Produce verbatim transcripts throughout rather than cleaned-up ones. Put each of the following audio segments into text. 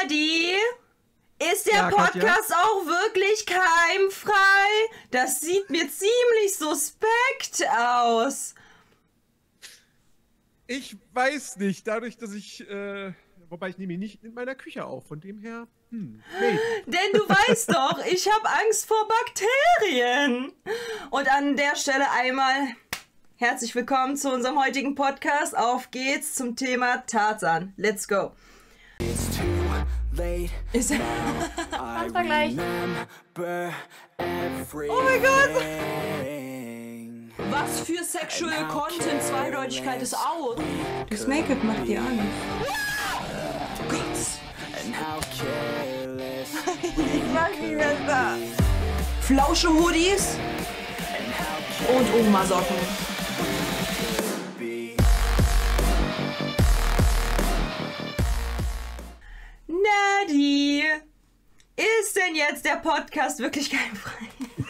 Nerdy, ist der Ja, Podcast Katja? auch wirklich keimfrei? Das sieht mir ziemlich suspekt aus. Ich weiß nicht, dadurch, dass ich, äh, wobei ich nehme ihn nicht in meiner Küche auf, von dem her, hm, nee. Denn du weißt doch, ich habe Angst vor Bakterien. Und an der Stelle einmal herzlich willkommen zu unserem heutigen Podcast. Auf geht's zum Thema Tarzan. Let's go. Ist Ganz Vergleich. Oh mein Gott! Was für Sexual Content, Zweideutigkeit ist out. Das Make-up macht die an. Ich mag ihn besser. Flausche Hoodies und Oma-Socken. Nerdy, ist denn jetzt der Podcast wirklich keimfrei?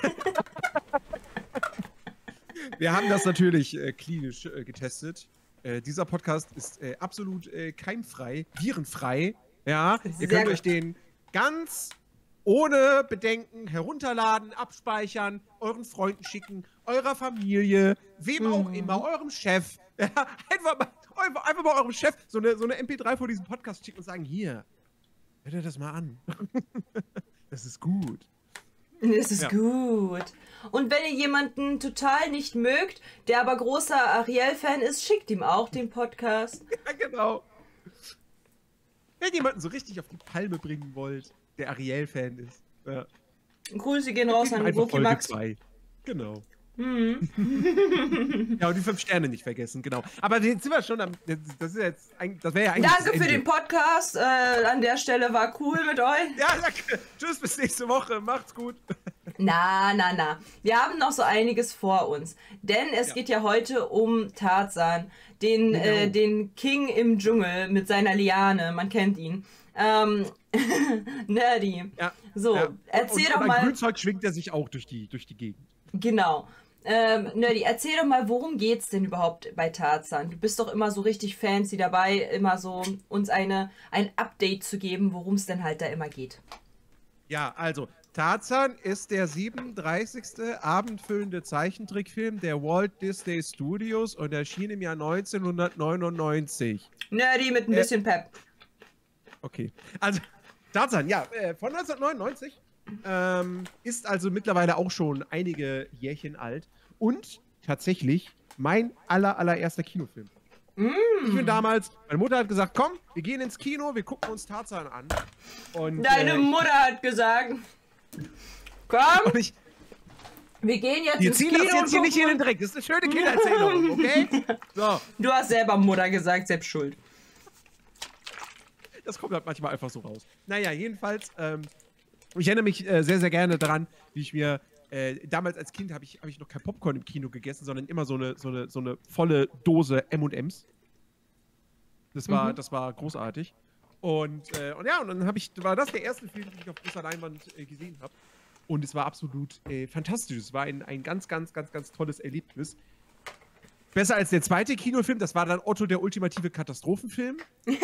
Wir haben das natürlich äh, klinisch äh, getestet. Äh, dieser Podcast ist äh, absolut äh, keimfrei, virenfrei. Ja, ihr Sehr könnt gut. euch den ganz ohne Bedenken herunterladen, abspeichern, euren Freunden schicken, eurer Familie, wem auch Mhm. immer, eurem Chef. Ja, einfach, mal, einfach, einfach mal eurem Chef so eine, so eine M P drei vor diesem Podcast schicken und sagen, hier, hört ihr das mal an. Das ist gut. Das ist Ja. gut. Und wenn ihr jemanden total nicht mögt, der aber großer Ariel-Fan ist, schickt ihm auch den Podcast. Ja, genau. Wenn ihr jemanden so richtig auf die Palme bringen wollt, der Ariel-Fan ist. Ja. Grüße gehen raus an Einfach Wookie Folge Max. zwei. Genau. Mhm. Ja, und die fünf Sterne nicht vergessen, genau. Aber jetzt sind wir schon am. Das ist jetzt eigentlich. Das wäre ja eigentlich. Danke das für Ende. den Podcast. Äh, an der Stelle war cool mit euch. Ja, danke. Tschüss, bis nächste Woche. Macht's gut. Na, na, na. Wir haben noch so einiges vor uns. Denn es Ja. geht ja heute um Tarzan, den, Genau. äh, den King im Dschungel mit seiner Liane. Man kennt ihn. Ähm, Nerdy. Ja. So, ja. erzähl und, doch und mal. Ein Grünzeug schwingt er sich auch durch die, durch die Gegend. Genau. Ähm, Nerdy, erzähl doch mal, worum geht's denn überhaupt bei Tarzan? Du bist doch immer so richtig fancy dabei, immer so uns eine, ein Update zu geben, worum es denn halt da immer geht. Ja, also, Tarzan ist der siebenunddreißigste abendfüllende Zeichentrickfilm der Walt Disney Studios und erschien im Jahr neunzehnhundertneunundneunzig. Nerdy mit ein Äh, bisschen Pep. Okay. Also, Tarzan, ja, äh, von neunzehnhundertneunundneunzig. Ähm, ist also mittlerweile auch schon einige Jährchen alt. Und tatsächlich mein aller, allererster Kinofilm. Ich bin damals, meine Mutter hat gesagt, komm, wir gehen ins Kino, wir gucken uns Tarzan an. Und, Deine äh, Mutter hat gesagt, komm, Und ich, wir gehen jetzt wir ins ziehen Kino das jetzt und hier nicht in den gucken. Dreck. Das ist eine schöne Kindererzählung, okay? So, Du hast selber Mutter gesagt, selbst schuld. das kommt halt manchmal einfach so raus. Naja, jedenfalls, ähm, ich erinnere mich äh, sehr, sehr gerne daran, wie ich mir, äh, damals als Kind habe ich, hab ich noch kein Popcorn im Kino gegessen, sondern immer so eine, so eine, so eine volle Dose M und M's. Das war, Mhm. das war großartig. Und, äh, und ja, und dann hab ich, war das der erste Film, den ich auf großer Leinwand äh, gesehen habe. Und es war absolut äh, fantastisch. Es war ein, ein ganz, ganz, ganz, ganz tolles Erlebnis. Besser als der zweite Kinofilm, das war dann Otto der ultimative Katastrophenfilm.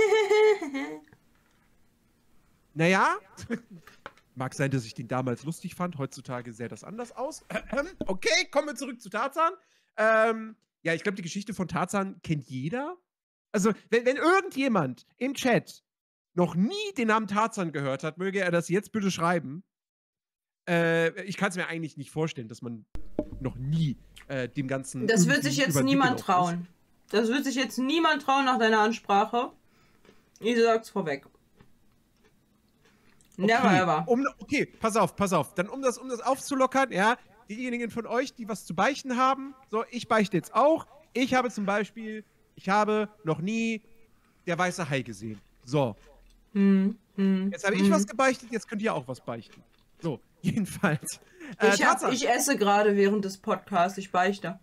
Naja, mag sein, dass ich den damals lustig fand. Heutzutage sähe das anders aus. Okay, kommen wir zurück zu Tarzan. Ähm, ja, ich glaube, die Geschichte von Tarzan kennt jeder. Also, wenn, wenn irgendjemand im Chat noch nie den Namen Tarzan gehört hat, möge er das jetzt bitte schreiben. Äh, ich kann es mir eigentlich nicht vorstellen, dass man noch nie äh, dem Ganzen. Das wird irgendwie sich jetzt über den Weg niemand gelaufen ist. trauen. Das wird sich jetzt niemand trauen nach deiner Ansprache. Ich sag's vorweg. Never Okay, ever. um, okay, pass auf, pass auf. Dann, um das, um das aufzulockern, ja, diejenigen von euch, die was zu beichten haben, so, ich beichte jetzt auch. Ich habe zum Beispiel, ich habe noch nie der weiße Hai gesehen. So, Hm, hm, jetzt habe hm. ich was gebeichtet, jetzt könnt ihr auch was beichten. So, jedenfalls. Äh, Ich, hab, Tarzan. ich esse gerade während des Podcasts, ich beichte.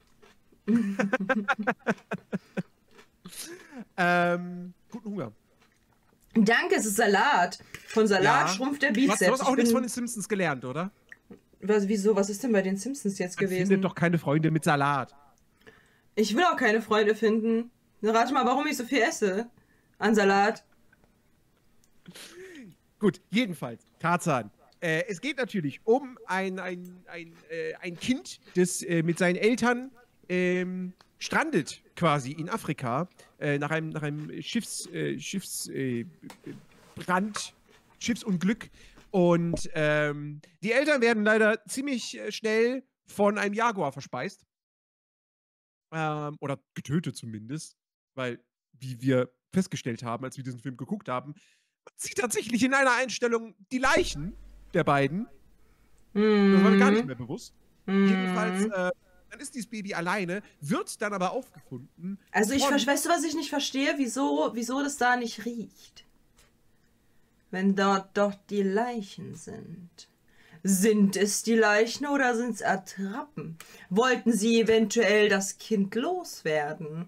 ähm, guten Hunger. Danke, es ist Salat. Von Salat Ja. schrumpft der Du hast, Bizeps. du hast auch Ich nichts bin- von den Simpsons gelernt, oder? Was, wieso? Was ist denn bei den Simpsons jetzt Man gewesen? findet doch keine Freunde mit Salat. Ich will auch keine Freunde finden. Na, rate mal, warum ich so viel esse. An Salat. Gut, jedenfalls, Tarzan. Äh, es geht natürlich um ein, ein, ein, äh, ein Kind, das äh, mit seinen Eltern ähm, strandet quasi in Afrika äh, nach einem, nach einem Schiffs, äh, Schiffs, äh, Brand, Schiffsunglück. Und ähm, die Eltern werden leider ziemlich äh, schnell von einem Jaguar verspeist. Ähm, oder getötet zumindest. Weil, wie wir festgestellt haben, als wir diesen Film geguckt haben, man sieht tatsächlich in einer Einstellung die Leichen der beiden. Mhm. Das war mir gar nicht mehr bewusst. Mhm. Jedenfalls, äh, dann ist dieses Baby alleine, wird dann aber aufgefunden. Also ich von- ver- weißt du, was ich nicht verstehe? Wieso, wieso das da nicht riecht? Wenn dort doch die Leichen sind. Sind es die Leichen oder sind es Attrappen? Wollten sie eventuell das Kind loswerden?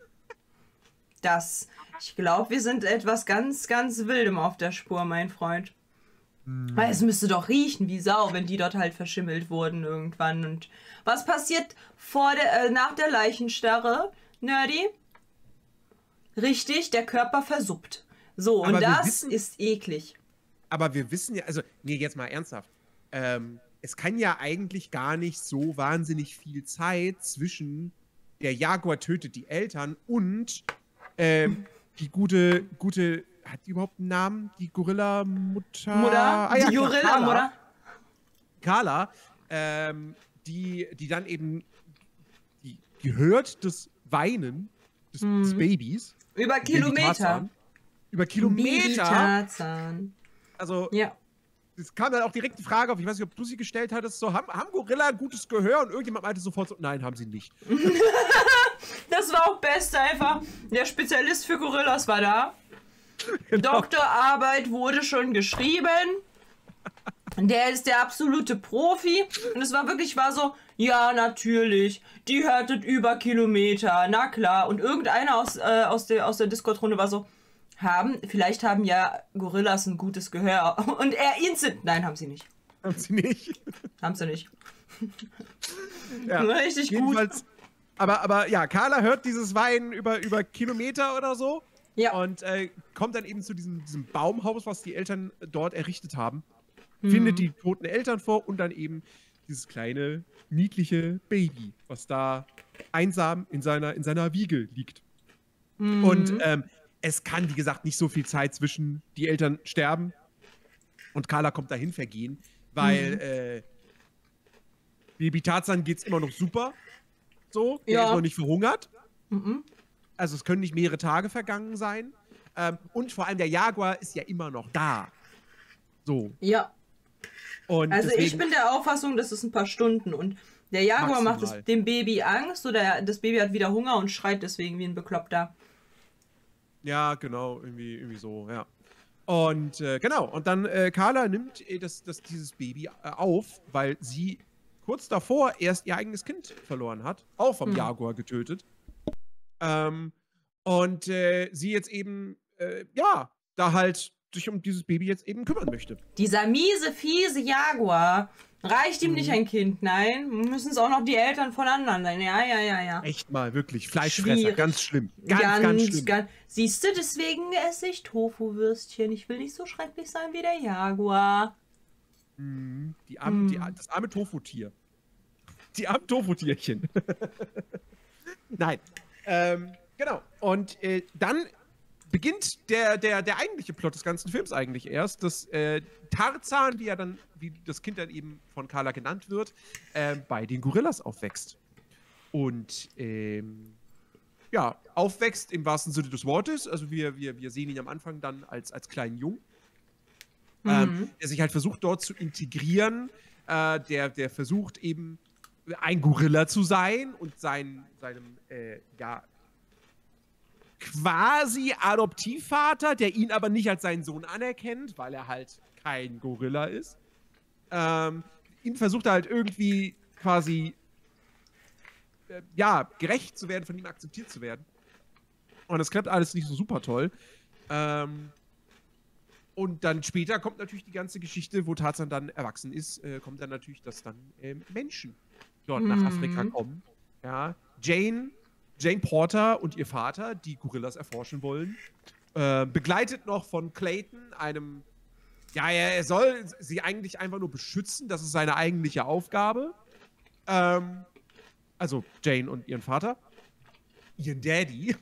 Das, ich glaube, wir sind etwas ganz, ganz Wildem auf der Spur, mein Freund. Hm. Weil es müsste doch riechen wie Sau, wenn die dort halt verschimmelt wurden irgendwann. Und was passiert vor der, äh, nach der Leichenstarre, Nerdy? Richtig, der Körper versuppt. So, Aber und wir das wissen- ist eklig. Aber wir wissen ja, also, nee, jetzt mal ernsthaft. Ähm, es kann ja eigentlich gar nicht so wahnsinnig viel Zeit zwischen der Jaguar tötet die Eltern und ähm, die gute, gute, hat die überhaupt einen Namen? Die Gorilla-Mutter? Mutter, Ah, ja, die klar, Gorilla, Carla. Mutter. Carla, ähm, die, die dann eben, die, die hört das Weinen des, Mhm. des Babys. Über Baby Kilometer. Tarzan. Über Baby Kilometer. Tarzan. Also, Ja. es kam dann auch direkt die Frage auf, ich weiß nicht, ob du sie gestellt hattest, so, haben, haben Gorilla ein gutes Gehör? Und irgendjemand meinte sofort so, nein, haben sie nicht. Das war auch best einfach. Der Spezialist für Gorillas war da. Genau. Doktorarbeit wurde schon geschrieben. Der ist der absolute Profi. Und es war wirklich, war so, ja, natürlich. Die hörtet über Kilometer. Na klar. Und irgendeiner aus, äh, aus der, aus der Discord-Runde war so, haben, vielleicht haben ja Gorillas ein gutes Gehör. Und er instant, nein, haben sie nicht. Haben sie nicht. Haben sie nicht. Ja. Richtig gut. Jedenfalls, aber, aber ja, Carla hört dieses Weinen über, über Kilometer oder so. Ja. Und äh, kommt dann eben zu diesem, diesem Baumhaus, was die Eltern dort errichtet haben. Findet die toten Eltern vor und dann eben dieses kleine, niedliche Baby, was da einsam in seiner, in seiner Wiege liegt. Mhm. Und ähm, es kann, wie gesagt, nicht so viel Zeit zwischen die Eltern sterben und Carla kommt dahin vergehen, weil Mhm. äh, Baby Tarzan geht's immer noch super. So, der Ja. ist noch nicht verhungert. Mhm. Also es können nicht mehrere Tage vergangen sein. Ähm, und vor allem der Jaguar ist ja immer noch da. So. Ja. Und Also deswegen, ich bin der Auffassung, das ist ein paar Stunden und der Jaguar macht Maximal. es, dem Baby Angst oder das Baby hat wieder Hunger und schreit deswegen wie ein Bekloppter. Ja, genau, irgendwie, irgendwie so, ja. Und äh, genau, und dann äh, Carla nimmt äh, das, das, dieses Baby äh, auf, weil sie kurz davor erst ihr eigenes Kind verloren hat, auch vom Mhm. Jaguar getötet. Ähm, und äh, sie jetzt eben, äh, ja, da halt sich um dieses Baby jetzt eben kümmern möchte. Dieser miese, fiese Jaguar. Reicht ihm Mhm. nicht ein Kind, nein. Müssen es auch noch die Eltern von anderen sein. Ja, ja, ja, ja. Echt mal, wirklich, Fleischfresser, Schwierig. ganz schlimm. Ganz, ganz, schlimm. ganz- Siehst du, deswegen esse ich Tofu-Würstchen. Ich will nicht so schrecklich sein wie der Jaguar. Mhm. Die arme, die, Mhm. das arme Tofu-Tier. Die armen Tofu-Tierchen. Nein. Ähm, genau. Und äh, dann beginnt der, der, der eigentliche Plot des ganzen Films eigentlich erst, dass äh, Tarzan, wie er dann, wie das Kind dann eben von Carla genannt wird, äh, bei den Gorillas aufwächst. Und ähm, ja, aufwächst im wahrsten Sinne des Wortes. Also wir, wir, wir sehen ihn am Anfang dann als, als kleinen Jungen, ähm, Mhm. der sich halt versucht dort zu integrieren, äh, der, der versucht eben ein Gorilla zu sein und sein, seinem, äh, ja, quasi Adoptivvater, der ihn aber nicht als seinen Sohn anerkennt, weil er halt kein Gorilla ist, ähm, ihn versucht er halt irgendwie quasi, äh, ja, gerecht zu werden, von ihm akzeptiert zu werden. Und das klappt alles nicht so super toll. Ähm, und dann später kommt natürlich die ganze Geschichte, wo Tarzan dann erwachsen ist, äh, kommt dann natürlich, dass dann ähm, Menschen dort nach Mhm. Afrika kommen. Ja, Jane, Jane Porter und ihr Vater, die Gorillas erforschen wollen. Äh, begleitet noch von Clayton, einem Ja, er er soll sie eigentlich einfach nur beschützen. Das ist seine eigentliche Aufgabe. Ähm, also Jane und ihren Vater. Ihren Daddy.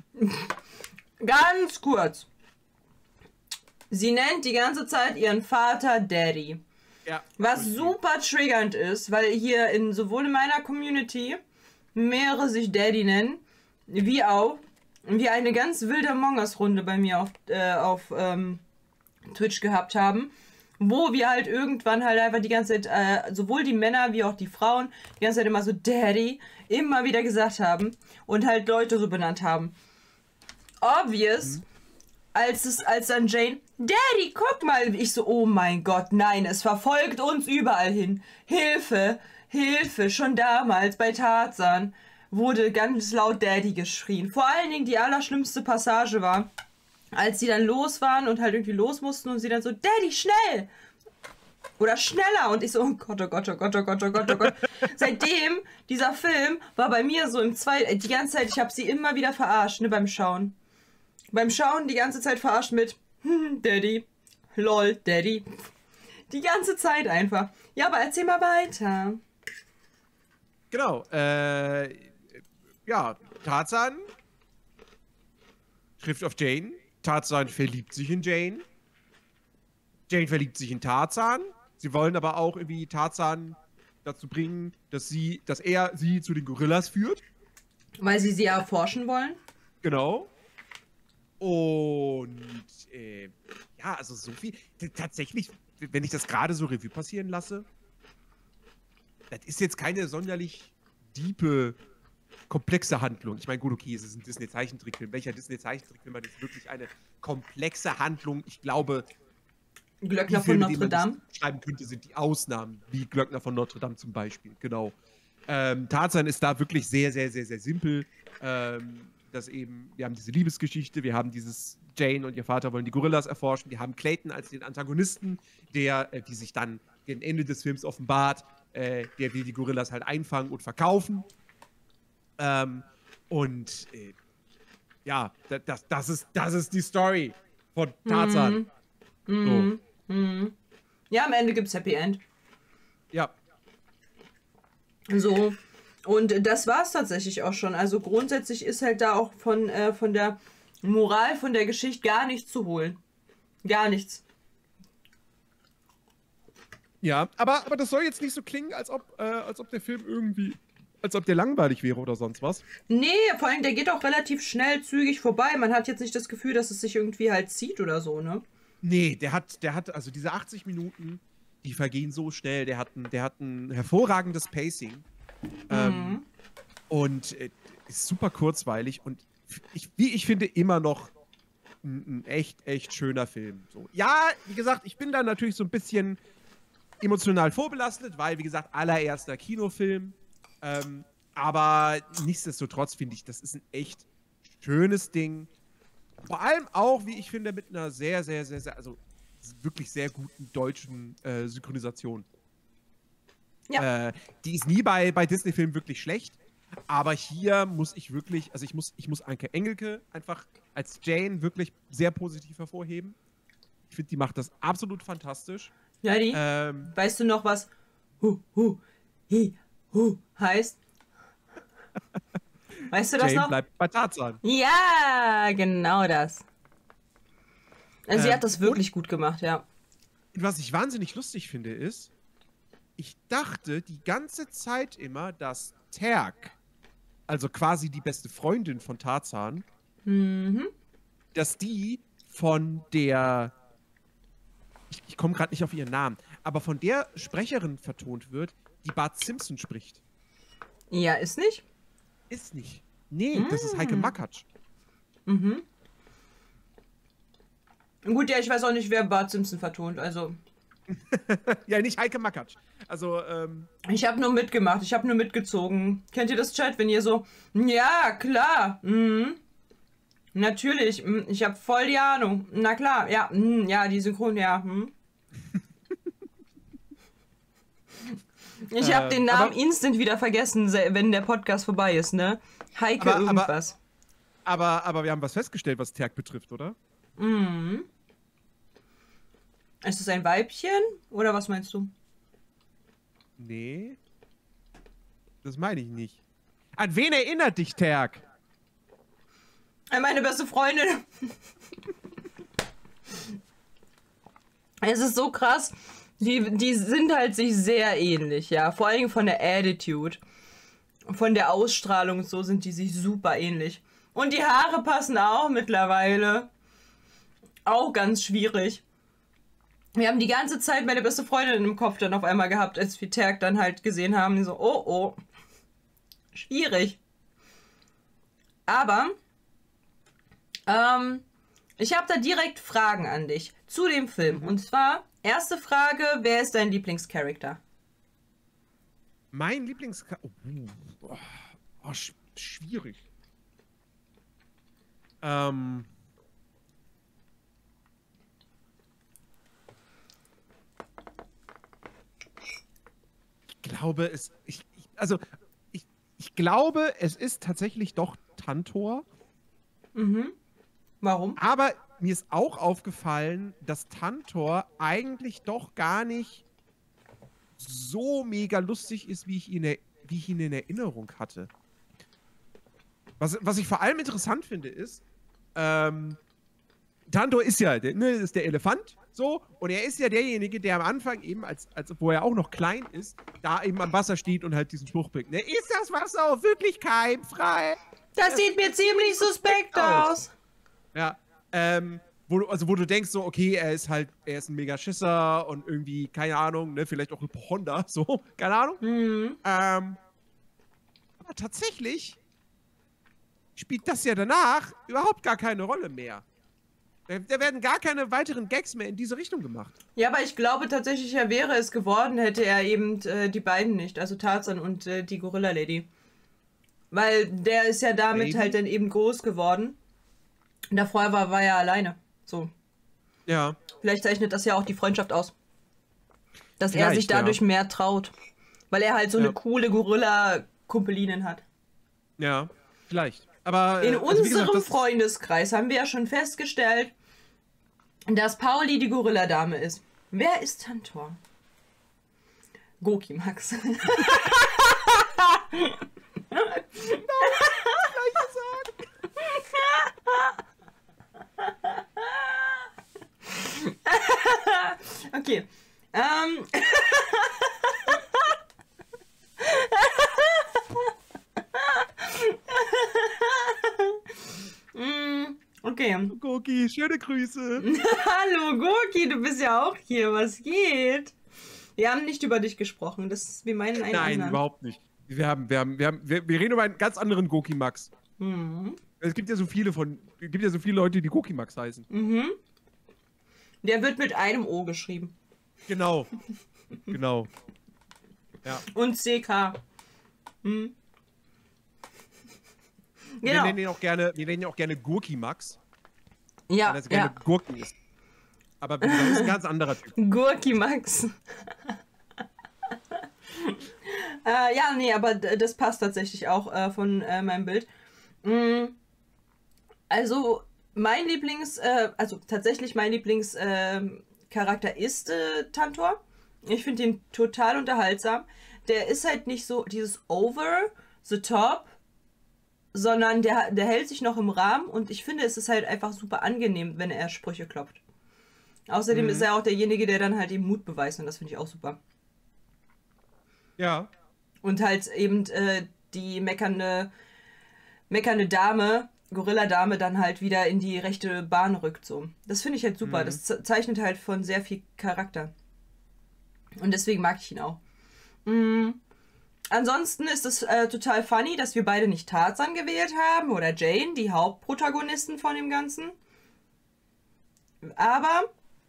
Ganz kurz. Sie nennt die ganze Zeit ihren Vater Daddy. Ja. Was super triggernd ist, weil hier in sowohl in meiner Community mehrere sich Daddy nennen, wie auch wir eine ganz wilde Among Us-Runde bei mir auf, äh, auf ähm, Twitch gehabt haben, wo wir halt irgendwann halt einfach die ganze Zeit, äh, sowohl die Männer wie auch die Frauen, die ganze Zeit immer so Daddy immer wieder gesagt haben und halt Leute so benannt haben. Obvious, mhm. als es, als dann Jane, Daddy, guck mal, ich so, oh mein Gott, nein, es verfolgt uns überall hin. Hilfe, Hilfe, schon damals bei Tarzan wurde ganz laut Daddy geschrien. Vor allen Dingen die allerschlimmste Passage war, als sie dann los waren und halt irgendwie los mussten und sie dann so, Daddy, schnell! Oder schneller! Und ich so, oh Gott, oh Gott, oh Gott, oh Gott, oh Gott, oh Gott. Seitdem, dieser Film war bei mir so im zwei, die ganze Zeit, ich habe sie immer wieder verarscht, ne, beim Schauen. Beim Schauen die ganze Zeit verarscht mit, hm, Daddy, lol, Daddy. Die ganze Zeit einfach. Ja, aber erzähl mal weiter. Genau, äh, ja, Tarzan trifft auf Jane. Tarzan verliebt sich in Jane. Jane verliebt sich in Tarzan. Sie wollen aber auch irgendwie Tarzan dazu bringen, dass sie, dass er sie zu den Gorillas führt. Weil sie sie erforschen wollen? Genau. Und äh, ja, also so viel. Tatsächlich, wenn ich das gerade so Revue passieren lasse, das ist jetzt keine sonderlich diepe, komplexe Handlung. Ich meine, gut, okay, es ist ein Disney-Zeichentrickfilm. Welcher Disney-Zeichentrickfilm hat jetzt wirklich eine komplexe Handlung? Ich glaube, Glöckner von Notre Dame schreiben könnte, sind die Ausnahmen, wie Glöckner von Notre Dame zum Beispiel. Genau. Ähm, Tarzan ist da wirklich sehr, sehr, sehr, sehr simpel. Ähm, dass eben, wir haben diese Liebesgeschichte, wir haben dieses Jane und ihr Vater wollen die Gorillas erforschen, wir haben Clayton als den Antagonisten, der, äh, die sich dann gegen Ende des Films offenbart, äh, der will die Gorillas halt einfangen und verkaufen. Ähm, und äh, ja, das, das, ist, das ist die Story von Tarzan. Mhm. So. Mhm. Ja, am Ende gibt's Happy End. Ja. So. Und das war's tatsächlich auch schon. Also grundsätzlich ist halt da auch von, äh, von der Moral von der Geschichte gar nichts zu holen. Gar nichts. Ja, aber, aber das soll jetzt nicht so klingen, als ob, äh, als ob der Film irgendwie, als ob der langweilig wäre oder sonst was. Nee, vor allem der geht auch relativ schnell, zügig vorbei. Man hat jetzt nicht das Gefühl, dass es sich irgendwie halt zieht oder so, ne? Nee, der hat, der hat, also diese achtzig Minuten, die vergehen so schnell. Der hat ein, der hat ein hervorragendes Pacing. Mhm. Ähm, und äh, ist super kurzweilig und ich, wie ich finde, immer noch ein, ein echt, echt schöner Film. So. Ja, wie gesagt, ich bin da natürlich so ein bisschen emotional vorbelastet, weil, wie gesagt, allererster Kinofilm. Ähm, aber nichtsdestotrotz finde ich, das ist ein echt schönes Ding. Vor allem auch, wie ich finde, mit einer sehr, sehr, sehr, sehr, also wirklich sehr guten deutschen äh, Synchronisation. Ja. Äh, die ist nie bei, bei Disney-Filmen wirklich schlecht, aber hier muss ich wirklich, also ich muss, ich muss Anke Engelke einfach als Jane wirklich sehr positiv hervorheben. Ich finde, die macht das absolut fantastisch. Ja, die? Ähm, weißt du noch, was hu, hu, hi, hu heißt? Weißt du das Jane noch? bleibt bei Tarzan. Ja, genau das. Also ähm, sie hat das wirklich und, gut gemacht, ja. Was ich wahnsinnig lustig finde, ist, ich dachte die ganze Zeit immer, dass Terk, also quasi die beste Freundin von Tarzan, mhm. dass die von der, ich, ich komme gerade nicht auf ihren Namen, aber von der Sprecherin vertont wird, die Bart Simpson spricht. Ja, ist nicht? Ist nicht. Nee, mhm. das ist Heike Makatsch. Mhm. Gut, ja, ich weiß auch nicht, wer Bart Simpson vertont, also... Ja, nicht Heike Makatsch. Also, ähm... Ich habe nur mitgemacht, ich habe nur mitgezogen. Kennt ihr das, Chat, wenn ihr so... Ja, klar, mhm. Natürlich, ich habe voll die Ahnung. Na klar, ja, mh, ja, die Synchron, ja, hm. Ich habe äh, den Namen aber, instant wieder vergessen, wenn der Podcast vorbei ist, ne? Heike aber, irgendwas. Aber, aber, aber wir haben was festgestellt, was Terk betrifft, oder? Mhm. Ist es ein Weibchen oder was meinst du? Nee. Das meine ich nicht. An wen erinnert dich Terk? An meine beste Freundin. Es ist so krass. Die, die sind halt sich sehr ähnlich, ja. Vor allem von der Attitude. Von der Ausstrahlung und so sind die sich super ähnlich. Und die Haare passen auch mittlerweile. Auch ganz schwierig. Wir haben die ganze Zeit meine beste Freundin im Kopf dann auf einmal gehabt, als wir Terk dann halt gesehen haben. Die so, oh, oh. Schwierig. Aber, ähm, ich habe da direkt Fragen an dich zu dem Film. Und zwar, erste Frage, wer ist dein Lieblingscharakter? Mein Lieblings... Oh, oh, oh, sch schwierig. Ähm... Ich glaube, es... Ich, ich, also, ich, ich glaube, es ist tatsächlich doch Tantor. Mhm. Warum? Aber mir ist auch aufgefallen, dass Tantor eigentlich doch gar nicht so mega lustig ist, wie ich ihn, wie ich ihn in Erinnerung hatte. Was, was ich vor allem interessant finde, ist, ähm, Tantor ist ja der, ne, ist der Elefant, so, und er ist ja derjenige, der am Anfang eben, als, als wo er auch noch klein ist, da eben am Wasser steht und halt diesen Spruch bringt, ne, ist das Wasser auch wirklich keimfrei? Das sieht mir ziemlich suspekt aus. Ja, ähm, wo du, also wo du denkst so, okay, er ist halt, er ist ein mega Schisser und irgendwie, keine Ahnung, ne, vielleicht auch ein Honda, so, keine Ahnung. Mhm. Ähm, aber tatsächlich spielt das ja danach überhaupt gar keine Rolle mehr. Da, da werden gar keine weiteren Gags mehr in diese Richtung gemacht. Ja, aber ich glaube tatsächlich, er wäre es geworden, hätte er eben äh, die beiden nicht, also Tarzan und äh, die Gorilla Lady. Weil der ist ja damit Lady? halt dann eben groß geworden. Und davor war, war er alleine. So. Ja. Vielleicht zeichnet das ja auch die Freundschaft aus. Dass er Vielleicht, sich dadurch ja. mehr traut. Weil er halt so Ja. eine coole Gorilla-Kumpelinin hat. Ja, vielleicht. Aber äh, In also wie unserem gesagt, das- Freundeskreis haben wir ja schon festgestellt, dass Pauli die Gorilladame ist. Wer ist Tantor? Goki Max. Okay. Ähm. Mm, okay. Goki, schöne Grüße. Hallo Goki, du bist ja auch hier. Was geht? Wir haben nicht über dich gesprochen. Das, wir meinen einen Nein, anderen. überhaupt nicht. Wir haben, wir haben, wir haben, wir, wir reden über einen ganz anderen Goki Max. Mhm. Es gibt ja so viele von, es gibt ja so viele Leute, die Goki Max heißen. Mhm. Der wird mit einem O geschrieben. Genau. Genau. Ja. Und C K. Mhm. Wir Genau. nennen ihn auch gerne, wir nennen ihn auch gerne Gurki Max, Ja, weil er so gerne ja. Gurken isst. Aber das ist ein ganz anderer Typ. Gurki Max. äh, ja, nee, aber d- das passt tatsächlich auch äh, von äh, meinem Bild. Mm, also, mein Lieblings, äh, also tatsächlich mein Lieblingscharakter äh, Charakter ist äh, Tantor. Ich finde ihn total unterhaltsam. Der ist halt nicht so dieses over the top, sondern der, der hält sich noch im Rahmen und ich finde, es ist halt einfach super angenehm, wenn er Sprüche klopft. Außerdem Mhm. ist er auch derjenige, der dann halt eben Mut beweist und das finde ich auch super. Ja. Und halt eben äh, die meckernde, meckernde Dame, Gorilla-Dame, dann halt wieder in die rechte Bahn rückt. So. Das finde ich halt super. Mhm. Das ze- zeichnet halt von sehr viel Charakter. Und deswegen mag ich ihn auch. Mm. Ansonsten ist es äh, total funny, dass wir beide nicht Tarzan gewählt haben oder Jane, die Hauptprotagonisten von dem Ganzen. Aber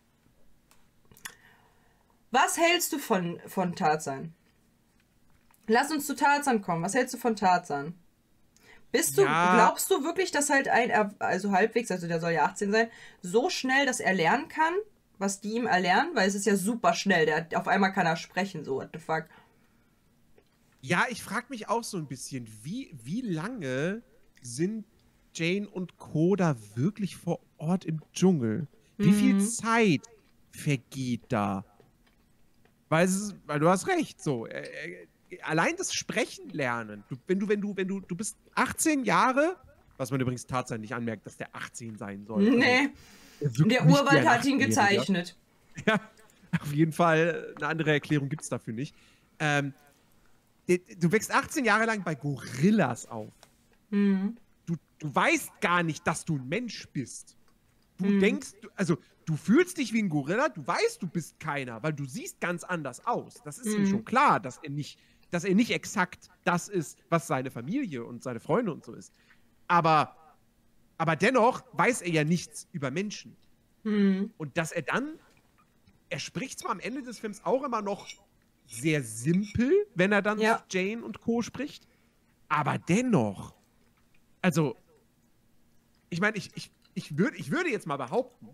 was hältst du von, von Tarzan? Lass uns zu Tarzan kommen. Was hältst du von Tarzan? Bist du, Ja. glaubst du wirklich, dass halt ein, Er- also halbwegs, also der soll ja achtzehn sein, so schnell, dass er lernen kann, was die ihm erlernen? Weil es ist ja super schnell. Der, auf einmal kann er sprechen, so, what the fuck. Ja, ich frage mich auch so ein bisschen, wie, wie lange sind Jane und Co. da wirklich vor Ort im Dschungel? Wie viel Mhm. Zeit vergeht da. Weil, es ist, weil du hast recht, so. Äh, äh, allein das Sprechen lernen. Du, wenn du, wenn du, wenn du, du bist achtzehn Jahre, was man übrigens tatsächlich nicht anmerkt, dass der achtzehn sein soll. Nee. Also, Der Urwald hat ihn gezeichnet. Ja, auf jeden Fall. Eine andere Erklärung gibt es dafür nicht. Ähm, du wächst achtzehn Jahre lang bei Gorillas auf. Mhm. Du, du weißt gar nicht, dass du ein Mensch bist. Du Mhm. denkst, du, also du fühlst dich wie ein Gorilla, du weißt, du bist keiner, weil du siehst ganz anders aus. Das ist ihm Mhm. schon klar, dass er nicht, dass er nicht exakt das ist, was seine Familie und seine Freunde und so ist. Aber, aber dennoch weiß er ja nichts über Menschen. Mhm. Und dass er dann, er spricht zwar am Ende des Films auch immer noch sehr simpel, wenn er dann Ja. zu Jane und Co. spricht, aber dennoch, also, ich meine, ich, ich, ich, würd, ich würde jetzt mal behaupten,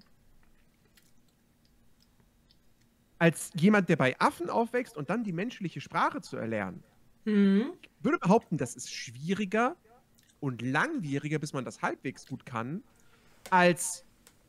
als jemand, der bei Affen aufwächst und dann die menschliche Sprache zu erlernen, Mhm. ich würde behaupten, das ist schwieriger und langwieriger, bis man das halbwegs gut kann, als,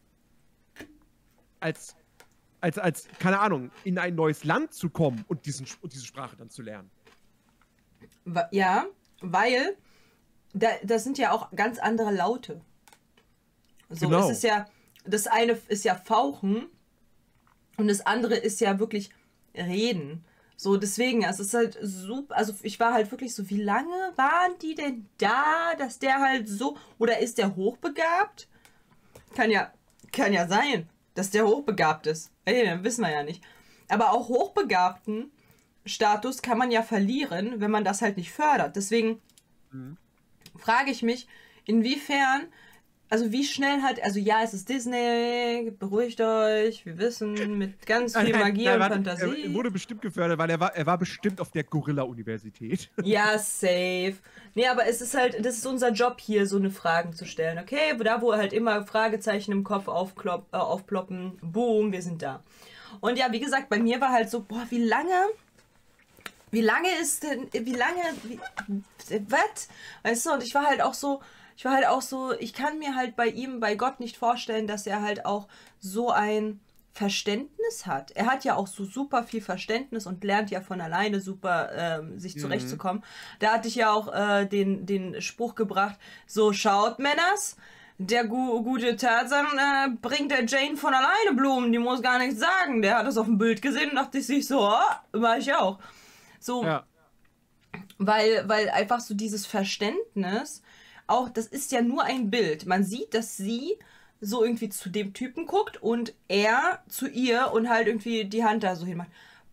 als, als, als, keine Ahnung, in ein neues Land zu kommen und, diesen, und diese Sprache dann zu lernen. Wa- Ja, weil da, das sind ja auch ganz andere Laute. So, Genau. es ist ja, das eine ist ja Fauchen und das andere ist ja wirklich Reden. So, deswegen, es ist halt super, also ich war halt wirklich so, wie lange waren die denn da, dass der halt so, oder ist der hochbegabt? Kann ja, kann ja sein, dass der hochbegabt ist. Ey, dann wissen wir ja nicht. Aber auch hochbegabten Status kann man ja verlieren, wenn man das halt nicht fördert. Deswegen Mhm. frage ich mich, inwiefern, also wie schnell hat, also ja, es ist Disney, beruhigt euch, wir wissen, mit ganz viel Nein, Magie nein, und warte, Fantasie. Er wurde bestimmt gefördert, weil er war, er war bestimmt auf der Gorilla-Universität. Ja, safe. Nee, aber es ist halt, das ist unser Job hier, so eine Fragen zu stellen, okay? Da, wo halt immer Fragezeichen im Kopf aufklopp, äh, aufploppen, boom, wir sind da. Und ja, wie gesagt, bei mir war halt so, boah, wie lange, wie lange ist denn, wie lange, wie, was? Weißt du, und ich war halt auch so, ich war halt auch so, ich kann mir halt bei ihm, bei Gott nicht vorstellen, dass er halt auch so ein Verständnis hat. Er hat ja auch so super viel Verständnis und lernt ja von alleine super ähm, sich zurechtzukommen. Da hatte ich ja auch äh, den, den Spruch gebracht, so schaut Männers, der gu gute Tarzan äh, bringt der Jane von alleine Blumen, die muss gar nichts sagen. Der hat das auf dem Bild gesehen und dachte sich so, oh, mach ich auch. So, Ja. weil, weil einfach so dieses Verständnis, auch das ist ja nur ein Bild. Man sieht, dass sie so irgendwie zu dem Typen guckt und er zu ihr und halt irgendwie die Hand da so hinmacht.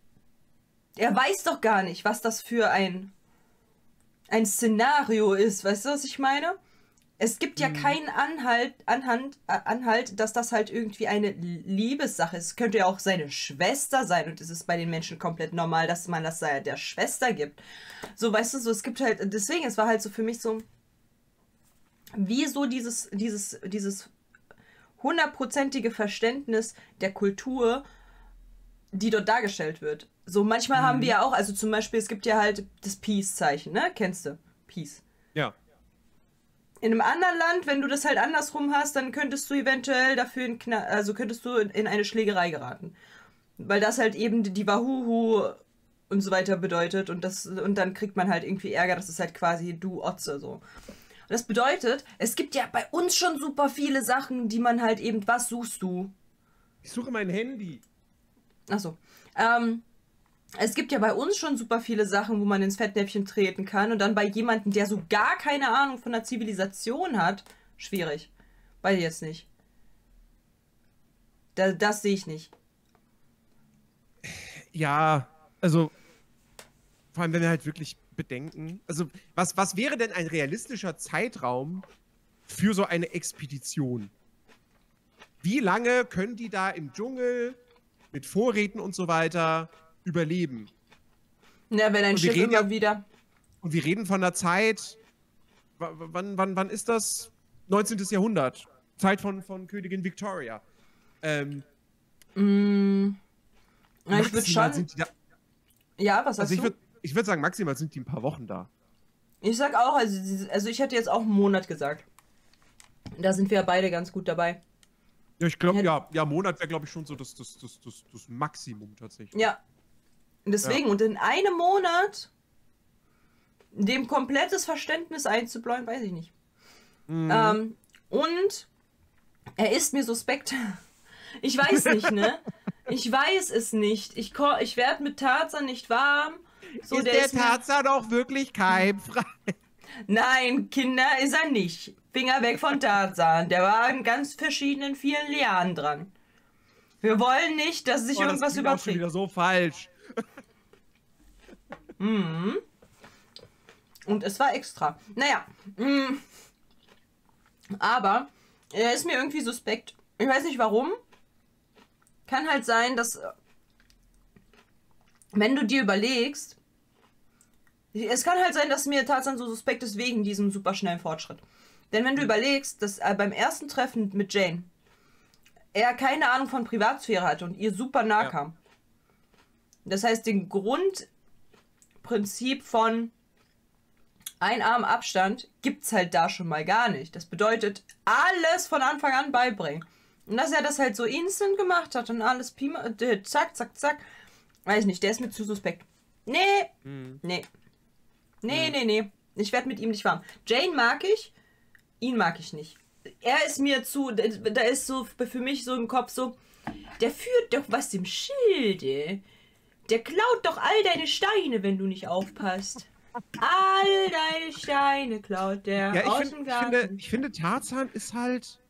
Er weiß doch gar nicht, was das für ein, ein Szenario ist. Weißt du, was ich meine? Es gibt ja keinen Anhalt, Anhand, äh, Anhalt, dass das halt irgendwie eine Liebessache ist. Es könnte ja auch seine Schwester sein und es ist bei den Menschen komplett normal, dass man das der Schwester gibt. So, weißt du, so, es gibt halt, deswegen, es war halt so für mich so, wieso dieses, dieses, dieses hundertprozentige Verständnis der Kultur, die dort dargestellt wird. So, manchmal Mhm. haben wir ja auch, also zum Beispiel, es gibt ja halt das Peace-Zeichen, ne? Kennst du? Peace. Ja. In einem anderen Land, wenn du das halt andersrum hast, dann könntest du eventuell dafür in Kna also könntest du in eine Schlägerei geraten. Weil das halt eben die Wahuhu und so weiter bedeutet und das und dann kriegt man halt irgendwie Ärger, das ist halt quasi du Otze so. Und das bedeutet, es gibt ja bei uns schon super viele Sachen, die man halt eben, was suchst du? Ich suche mein Handy. Achso. Ähm, es gibt ja bei uns schon super viele Sachen, wo man ins Fettnäpfchen treten kann. Und dann bei jemandem, der so gar keine Ahnung von der Zivilisation hat, schwierig. Weiß ich jetzt nicht. Da, das sehe ich nicht. Ja, also vor allem, wenn wir halt wirklich bedenken, also was, was wäre denn ein realistischer Zeitraum für so eine Expedition? Wie lange können die da im Dschungel mit Vorräten und so weiter überleben? Na, wenn ein Und wir Schiff reden immer ja- wieder... Und wir reden von der Zeit, w- w- wann, wann, wann ist das? neunzehnten. Jahrhundert. Zeit von, von Königin Victoria. Ähm, Mm, na, ich würde maximal schon... sind die da, Ja, was sagst also ich du? würde ich würd sagen, maximal sind die ein paar Wochen da. Ich sag auch, also, diese- also ich hätte jetzt auch einen Monat gesagt. Da sind wir ja beide ganz gut dabei. Ja, ich glaube, Hätt- ja, ja, Monat wäre, glaube ich, schon so das, das, das, das, das Maximum tatsächlich. Ja. Und deswegen, Ja. und in einem Monat dem komplettes Verständnis einzubläuen, weiß ich nicht. Mhm. Ähm, und er ist mir suspekt. Ich weiß nicht, ne? Ich weiß es nicht. Ich, ko- ich werde mit Tarzan nicht warm. So, ist der, mir- Tarzan auch wirklich keimfrei? Nein, Kinder ist er nicht. Finger weg von Tarzan. Der war an ganz verschiedenen vielen Lianen dran. Wir wollen nicht, dass sich Oh, das irgendwas klingt auch schon überträgt. wieder so falsch. Und es war extra. Naja. mm. Aber er ist mir irgendwie suspekt. Ich weiß nicht warum. Kann halt sein, dass äh, wenn du dir überlegst, es kann halt sein, dass mir Tarzan so suspekt ist wegen diesem superschnellen Fortschritt. Denn wenn du überlegst, dass äh, beim ersten Treffen mit Jane er keine Ahnung von Privatsphäre hatte und ihr super nah Ja. kam. Das heißt, den Grundprinzip von ein Arm Abstand gibt's halt da schon mal gar nicht. Das bedeutet, alles von Anfang an beibringen. Und dass er das halt so instant gemacht hat und alles pima, äh, zack, zack, zack. Weiß nicht, der ist mir zu suspekt. Nee, Mhm. nee. Nee, nee, nee. Ich werde mit ihm nicht warm. Jane mag ich, ihn mag ich nicht. Er ist mir zu, da da ist so für mich so im Kopf so, der führt doch was im Schilde. Der klaut doch all deine Steine, wenn du nicht aufpasst. All deine Steine klaut der Ja, ich, aus find, dem ich, Garten. finde, ich finde, Tarzan ist halt.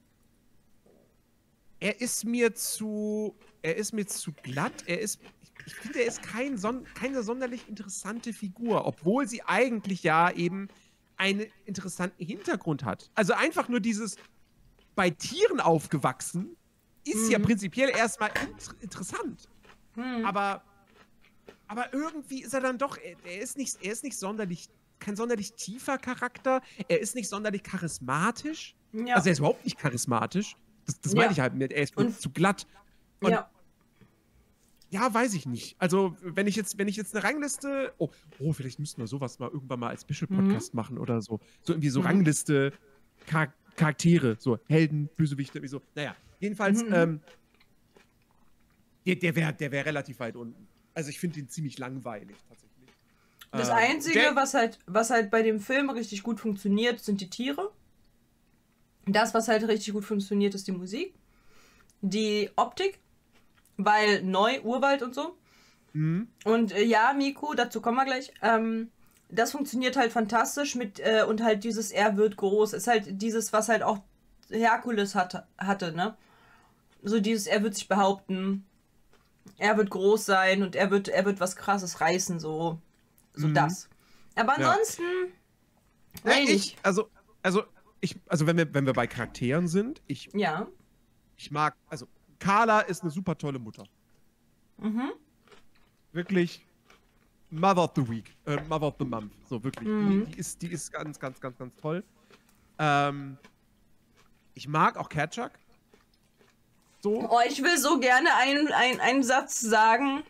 Er ist mir zu. Er ist mir zu glatt. Er ist. Ich, ich finde, er ist kein son, keine sonderlich interessante Figur, obwohl sie eigentlich ja eben einen interessanten Hintergrund hat. Also einfach nur dieses bei Tieren aufgewachsen ist ja prinzipiell erstmal inter interessant. Hm. Aber, aber irgendwie ist er dann doch, er, er ist nicht, er ist nicht sonderlich, kein sonderlich tiefer Charakter. Er ist nicht sonderlich charismatisch. Ja. Also er ist überhaupt nicht charismatisch. Das, das Ja. meine ich halt mit, er ist mir Und- zu glatt. Und ja. ja, weiß ich nicht. Also, wenn ich jetzt, wenn ich jetzt eine Rangliste. Oh, oh, vielleicht müssten wir sowas mal irgendwann mal als Special-Podcast machen oder so. So irgendwie so Mhm. Rangliste, Char Charaktere, so Helden, Bösewichte, irgendwie so. Naja, jedenfalls, Mhm. ähm, der, der wäre der wär relativ weit unten. Also ich finde ihn ziemlich langweilig tatsächlich. Das Ähm, Einzige, Jane- was halt, was halt bei dem Film richtig gut funktioniert, sind die Tiere. Das, was halt richtig gut funktioniert, ist die Musik. Die Optik, weil neu, Urwald und so. Mhm. Und äh, ja, Miku, dazu kommen wir gleich. Ähm, das funktioniert halt fantastisch mit, äh, und halt dieses Er wird groß. Ist halt dieses, was halt auch Herkules hatte, hatte, ne? So dieses, er wird sich behaupten, er wird groß sein und er wird, er wird was Krasses reißen, so. So Mhm. das. Aber Ja. ansonsten. Ja, Weiß ich, nicht. also, also, ich, also wenn wir, wenn wir bei Charakteren sind, ich, Ja. ich mag, also Carla ist eine super tolle Mutter. Mhm. Wirklich Mother of the Week, äh, Mother of the Month, so wirklich. Mhm. Die, die, ist, die ist ganz, ganz, ganz, ganz toll. Ähm, ich mag auch Kerchak. So. Oh, ich will so gerne einen, einen, einen Satz sagen.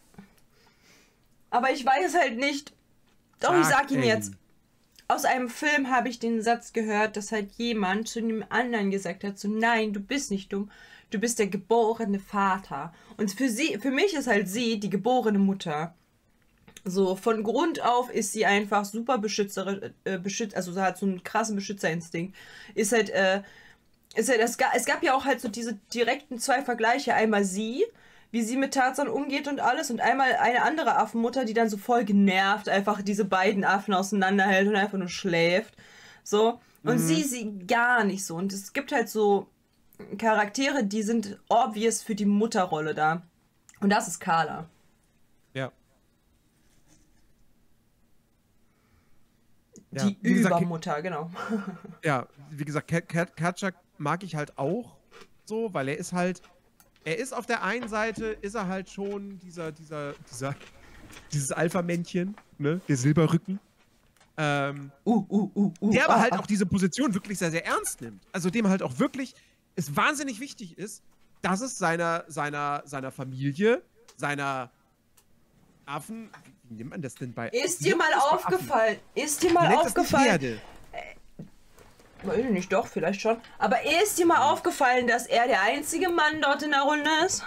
Aber ich weiß halt nicht. Doch, ich sag ihn ey. jetzt. Aus einem Film habe ich den Satz gehört, dass halt jemand zu dem anderen gesagt hat, so nein, du bist nicht dumm, du bist der geborene Vater. Und für sie, für mich ist halt sie die geborene Mutter. So, von Grund auf ist sie einfach super beschützerisch, äh, beschützt, also sie hat so einen krassen Beschützerinstinkt. Ist halt, äh, ist halt, es, ga, es gab ja auch halt so diese direkten zwei Vergleiche. Einmal sie, wie sie mit Tarzan umgeht und alles, und einmal eine andere Affenmutter, die dann so voll genervt einfach diese beiden Affen auseinanderhält und einfach nur schläft. So. Und sie, sie gar nicht so. Und es gibt halt so Charaktere, die sind obvious für die Mutterrolle da. Und das ist Carla. Ja. Ja, Die wie gesagt, Übermutter, genau. Ja, wie gesagt, Ker- Ker- Kerchak mag ich halt auch so, weil er ist halt, er ist auf der einen Seite, ist er halt schon dieser, dieser, dieser, dieses Alpha-Männchen, ne, der Silberrücken, ähm, Uh, uh, uh, uh. der aber ah, halt ah. auch diese Position wirklich sehr, sehr ernst nimmt. Also dem halt auch wirklich es wahnsinnig wichtig ist, dass es seiner, seiner, seiner Familie, seiner Affen, wie, wie nennt man das denn bei? Ist wie dir nennt mal man das bei Affen? aufgefallen? Ist dir Man mal nennt das nicht aufgefallen? Herde. Weiß ich nicht, doch, vielleicht schon. Aber ist dir mal aufgefallen, dass er der einzige Mann dort in der Runde ist?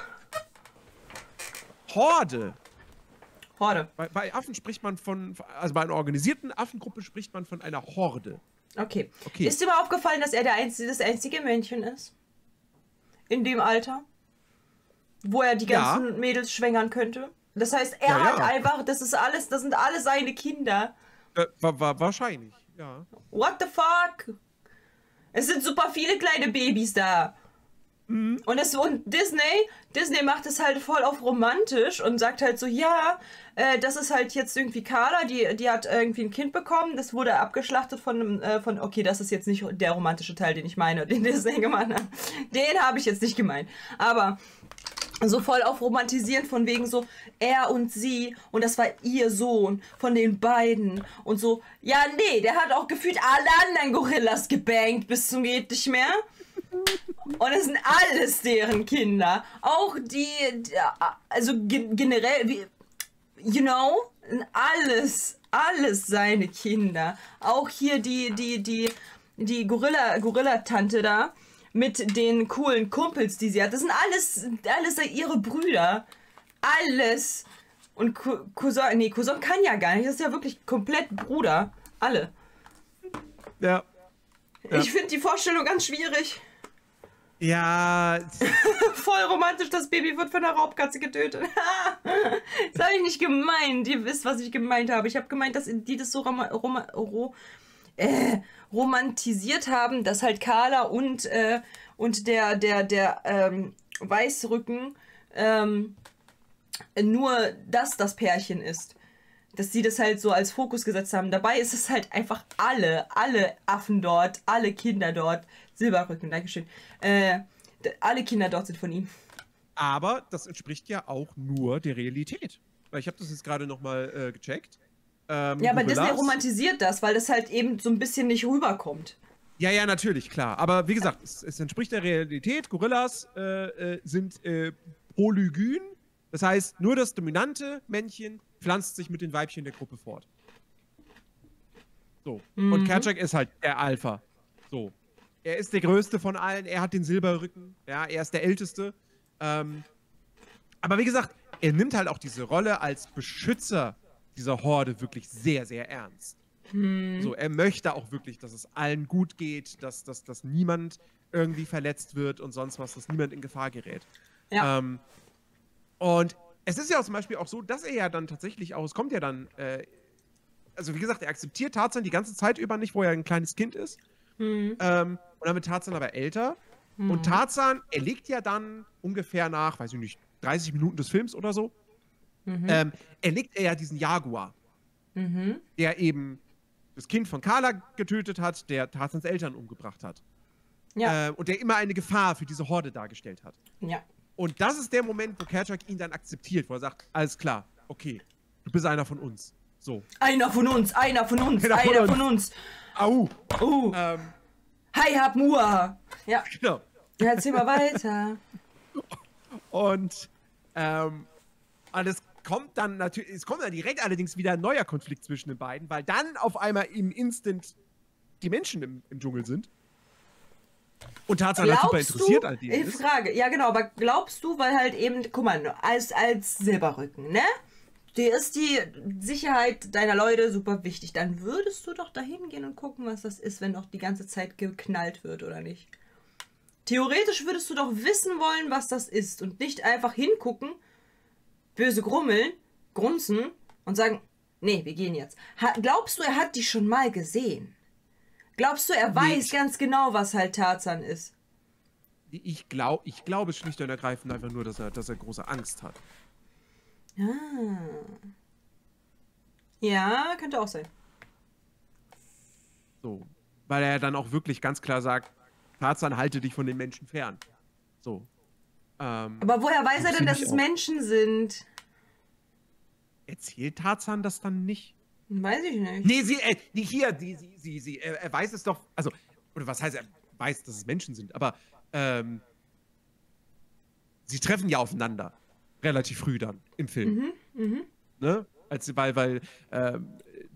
Horde. Horde. Bei, bei Affen spricht man von, also bei einer organisierten Affengruppe spricht man von einer Horde. Okay. Okay. Ist dir mal aufgefallen, dass er der einzige, das einzige Männchen ist? In dem Alter? Wo er die Ja. ganzen Mädels schwängern könnte? Das heißt, er Ja, hat ja. einfach, das ist alles, das sind alle seine Kinder. Äh, war, war, wahrscheinlich, ja. What the fuck? Es sind super viele kleine Babys da. Mhm. Und, es, und Disney, Disney macht es halt voll auf romantisch und sagt halt so, ja, äh, das ist halt jetzt irgendwie Carla, die, die hat irgendwie ein Kind bekommen, das wurde abgeschlachtet von einem, äh, von, okay, das ist jetzt nicht der romantische Teil, den ich meine, den Disney gemeint hat. Den habe ich jetzt nicht gemeint. Aber so voll auf romantisieren von wegen so, er und sie und das war ihr Sohn von den beiden und so, ja, nee, der hat auch gefühlt alle anderen Gorillas gebankt bis zum geht nicht mehr. Und es sind alles deren Kinder. Auch die, die also ge generell, wie, you know, alles, alles seine Kinder. Auch hier die, die, die, die Gorilla, Gorilla-Tante da mit den coolen Kumpels, die sie hat. Das sind alles, alles ihre Brüder. Alles. Und Cou- Cousin, nee, Cousin kann ja gar nicht. Das ist ja wirklich komplett Bruder. Alle. Ja. Ja. Ich finde die Vorstellung ganz schwierig. Ja, Voll romantisch, das Baby wird von einer Raubkatze getötet. Das habe ich nicht gemeint. Ihr wisst, was ich gemeint habe. Ich habe gemeint, dass die das so rom rom ro äh, romantisiert haben, dass halt Carla und, äh, und der, der, der ähm, Weißrücken ähm, nur das das Pärchen ist. Dass sie das halt so als Fokus gesetzt haben. Dabei ist es halt einfach alle, alle Affen dort, alle Kinder dort. Silberrücken, Dankeschön. Äh, alle Kinder dort sind von ihm. aber das entspricht ja auch nur der Realität. Weil ich habe das jetzt gerade nochmal äh, gecheckt. Ähm, Ja, aber Gorillas- Disney romantisiert das, weil das halt eben so ein bisschen nicht rüberkommt. Ja, ja, natürlich, klar. Aber wie gesagt, es, es entspricht der Realität. Gorillas äh, äh, sind äh, polygyn. Das heißt, nur das dominante Männchen pflanzt sich mit den Weibchen der Gruppe fort. So. Mhm. Und Kerchak ist halt der Alpha. So. Er ist der Größte von allen. Er hat den Silberrücken. Ja, er ist der Älteste. Ähm, aber wie gesagt, er nimmt halt auch diese Rolle als Beschützer dieser Horde wirklich sehr, sehr ernst. Hm. So, er möchte auch wirklich, dass es allen gut geht, dass, dass, dass niemand irgendwie verletzt wird und sonst was, dass niemand in Gefahr gerät. Ja. Ähm, und es ist ja auch zum Beispiel auch so, dass er ja dann tatsächlich auch, es kommt ja dann, äh, also wie gesagt, er akzeptiert Tarzan die ganze Zeit über nicht, wo er ein kleines Kind ist. Hm. Ähm, und dann wird Tarzan aber älter. Hm. Und Tarzan, er legt ja dann ungefähr nach, weiß ich nicht, dreißig Minuten des Films oder so, Mhm. ähm, erlegt er ja diesen Jaguar, Mhm. der eben das Kind von Carla getötet hat, der Tarzans Eltern umgebracht hat. Ja. Äh, und der immer eine Gefahr für diese Horde dargestellt hat. Ja. Und das ist der Moment, wo Kerchak ihn dann akzeptiert, wo er sagt, alles klar, okay, du bist einer von uns. So. Einer von uns, einer von uns, Einer von einer uns. von uns. Au! Oh, Ähm, hi, hab Mua. Ja, genau. erzähl mal weiter. Und, ähm, und es kommt dann natürlich, es kommt dann direkt allerdings wieder ein neuer Konflikt zwischen den beiden, weil dann auf einmal im Instant die Menschen im, im Dschungel sind. Und Tarzan halt super Glaubst interessiert du, an denen ich ist. Frage, ja genau, aber glaubst du, weil halt eben, guck mal, als, als Silberrücken, ne? Dir ist die Sicherheit deiner Leute super wichtig. Dann würdest du doch dahin gehen und gucken, was das ist, wenn doch die ganze Zeit geknallt wird, oder nicht? Theoretisch würdest du doch wissen wollen, was das ist und nicht einfach hingucken, böse grummeln, grunzen und sagen, nee, wir gehen jetzt. Ha, glaubst du, er hat die schon mal gesehen? Glaubst du, er weiß ich- ganz genau, was halt Tarzan ist? Ich, glaub, ich glaube schlicht und ergreifend einfach nur, dass er, dass er große Angst hat. Ah. Ja, könnte auch sein. So. Weil er dann auch wirklich ganz klar sagt, Tarzan, halte dich von den Menschen fern. So. Ähm, Aber woher weiß er denn, dass ziemlich es auch. Menschen sind? Erzählt Tarzan das dann nicht? Weiß ich nicht. Nee, sie, äh, die hier, die, sie, sie, sie, er, er weiß es doch, also, oder was heißt, er weiß, dass es Menschen sind, aber, ähm, sie treffen ja aufeinander. Relativ früh dann im Film. Mhm, mhm. Ne? Als, weil, weil, ähm,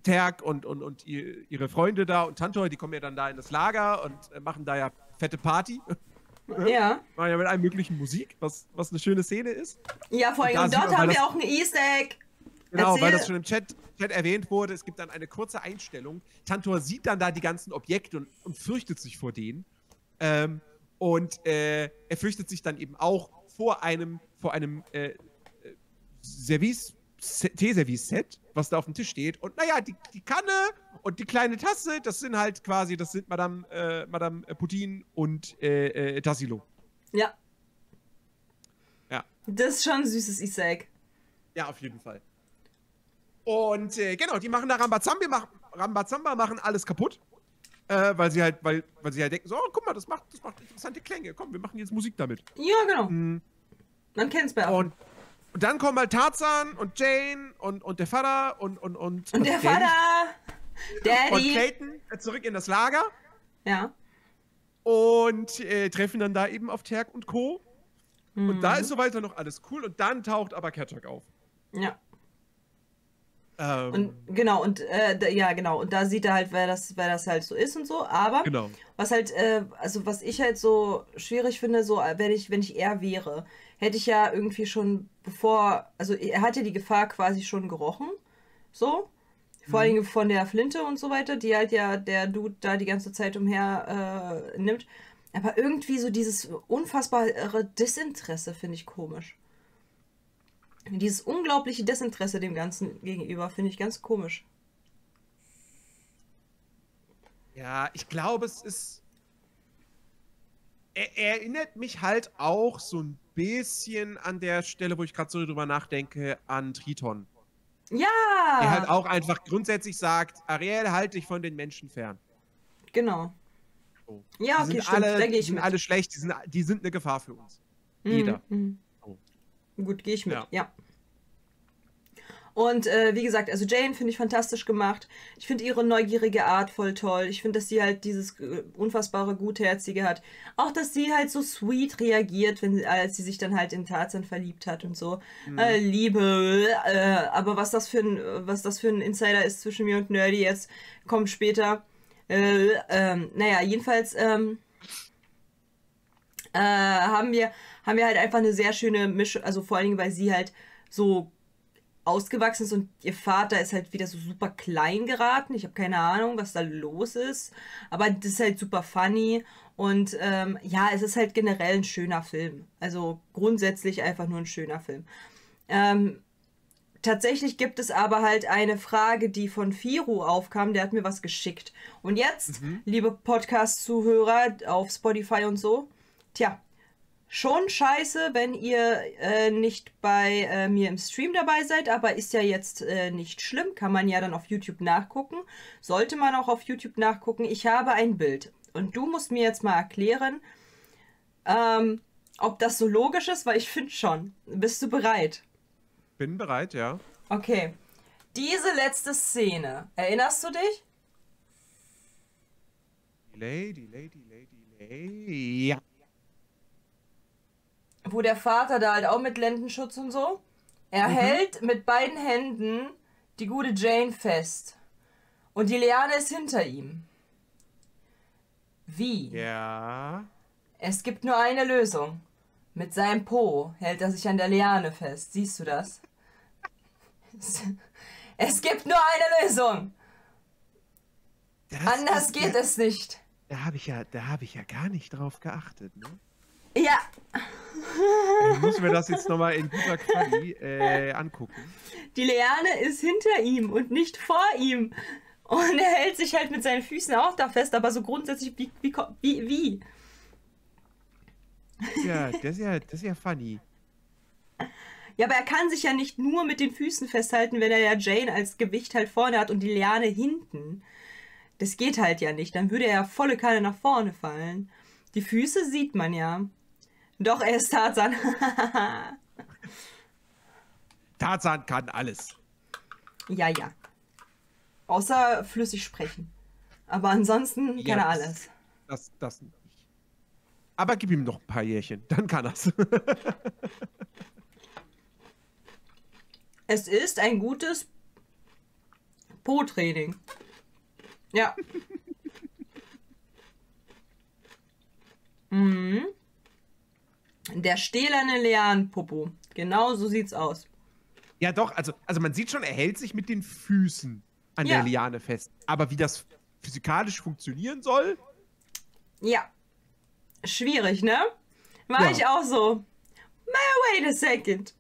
Terk und, und, und ihre Freunde da und Tantor, die kommen ja dann da in das Lager und äh, machen da ja fette Party. Ja. Machen ja mit allem möglichen Musik, was, was eine schöne Szene ist. Ja, vor Und allem, da und sieht dort man, haben weil wir das- auch ein Easter Egg. Genau, Erzähl. weil das schon im Chat, Chat erwähnt wurde. Es gibt dann eine kurze Einstellung. Tantor sieht dann da die ganzen Objekte und, und fürchtet sich vor denen. Ähm, und äh, er fürchtet sich dann eben auch vor einem, vor einem äh, äh, Service, Teeservice-Set, was da auf dem Tisch steht. Und naja, die, die Kanne und die kleine Tasse, das sind halt quasi, das sind Madame, äh, Madame Putin und äh, äh, Tassilo. Ja. Ja. Das ist schon ein süßes Easter Egg. Ja, auf jeden Fall. Und äh, genau, die machen da Rambazamba, machen, Rambazamba, machen alles kaputt. Äh, weil sie halt, weil, weil sie halt denken, so, oh, guck mal, das macht, das macht interessante Klänge. Komm, wir machen jetzt Musik damit. Ja, genau. Mhm. Man kennt es bei auch. Und, und dann kommen halt Tarzan und Jane und, und der Vater und und und, Und der Daddy Vater, und Daddy. Clayton äh, zurück in das Lager Ja. und äh, treffen dann da eben auf Terk und Co. Mhm. Und da ist so weiter noch alles cool. Und dann taucht aber Kerchak auf. Ja. Ähm, Und genau, und äh, da, ja, genau. Und da sieht er halt, wer das, wer das halt so ist und so. Aber genau. was halt, äh, also was ich halt so schwierig finde, so wenn ich, wenn ich er wäre, hätte ich ja irgendwie schon bevor, also er hat ja die Gefahr quasi schon gerochen. So. Vor Mhm. allem von der Flinte und so weiter, die halt ja der Dude da die ganze Zeit umher äh, nimmt. Aber irgendwie so dieses unfassbare Desinteresse finde ich komisch. Dieses unglaubliche Desinteresse dem Ganzen gegenüber finde ich ganz komisch. Ja, ich glaube, es ist. Er, er erinnert mich halt auch so ein bisschen an der Stelle, wo ich gerade so drüber nachdenke, an Triton. Ja! Der halt auch einfach grundsätzlich sagt, Ariel, halt dich von den Menschen fern. Genau. So. Ja, Die okay, sind stimmt, alle, da gehe die ich sind mit. alle schlecht, die sind, die sind eine Gefahr für uns. Mhm, Jeder. mhm. Oh. Gut, gehe ich mit, Ja. ja. Und äh, wie gesagt, also Jane finde ich fantastisch gemacht. Ich finde ihre neugierige Art voll toll. Ich finde, dass sie halt dieses äh, unfassbare Gutherzige hat. Auch, dass sie halt so sweet reagiert, wenn sie, als sie sich dann halt in Tarzan verliebt hat und so. Mhm. Äh, Liebe. Äh, aber was das für ein, was das für ein Insider ist zwischen mir und Nerdy jetzt, kommt später. Äh, ähm, naja, jedenfalls ähm, äh, haben wir, haben wir halt einfach eine sehr schöne Mischung, also vor allen Dingen, weil sie halt so ausgewachsen ist und ihr Vater ist halt wieder so super klein geraten. Ich habe keine Ahnung, was da los ist. Aber das ist halt super funny. Und ähm, ja, es ist halt generell ein schöner Film. Also grundsätzlich einfach nur ein schöner Film. Ähm, tatsächlich gibt es aber halt eine Frage, die von Firu aufkam. Der hat mir was geschickt. Und jetzt, Mhm. liebe Podcast-Zuhörer auf Spotify und so, tja, schon scheiße, wenn ihr äh, nicht bei äh, mir im Stream dabei seid, aber ist ja jetzt äh, nicht schlimm, kann man ja dann auf YouTube nachgucken. Sollte man auch auf YouTube nachgucken. Ich habe ein Bild und du musst mir jetzt mal erklären, ähm, ob das so logisch ist, weil ich finde schon. Bist du bereit? Bin bereit, ja. Okay. Diese letzte Szene, erinnerst du dich? Delay, Delay, Delay, Delay. Ja. Wo der Vater da halt auch mit Lendenschutz und so. Er Mhm. hält mit beiden Händen die gute Jane fest. Und die Liane ist hinter ihm. Wie? Ja. Es gibt nur eine Lösung. Mit seinem Po hält er sich an der Liane fest. Siehst du das? Es gibt nur eine Lösung. Das Anders ist geht ja, es nicht. Da habe ich ja, da habe ich ja gar nicht drauf geachtet, ne? Ja, Ich muss mir das jetzt nochmal in guter Quali äh, angucken. die Liane ist hinter ihm und nicht vor ihm. Und er hält sich halt mit seinen Füßen auch da fest, aber so grundsätzlich wie, wie, wie, wie? Ja, das ist ja, das ist ja funny. Ja, aber er kann sich ja nicht nur mit den Füßen festhalten, wenn er ja Jane als Gewicht halt vorne hat und die Liane hinten. Das geht halt ja nicht. Dann würde er ja volle Kanne nach vorne fallen. Die Füße sieht man ja. Doch, er ist Tarzan. Tarzan kann alles. Ja, ja. Außer flüssig sprechen. Aber ansonsten Ja, kann er das- alles. Das, das nicht. Aber gib ihm noch ein paar Jährchen, dann kann er's. Es ist ein gutes Po-Training. Ja. Mhm. Der stählerne Lianenpopo. Genau so sieht's aus. Ja, doch, also, also man sieht schon, er hält sich mit den Füßen an Ja. der Liane fest. Aber wie das physikalisch funktionieren soll, Ja. Schwierig, ne? War Ja. ich auch so. Wait a second.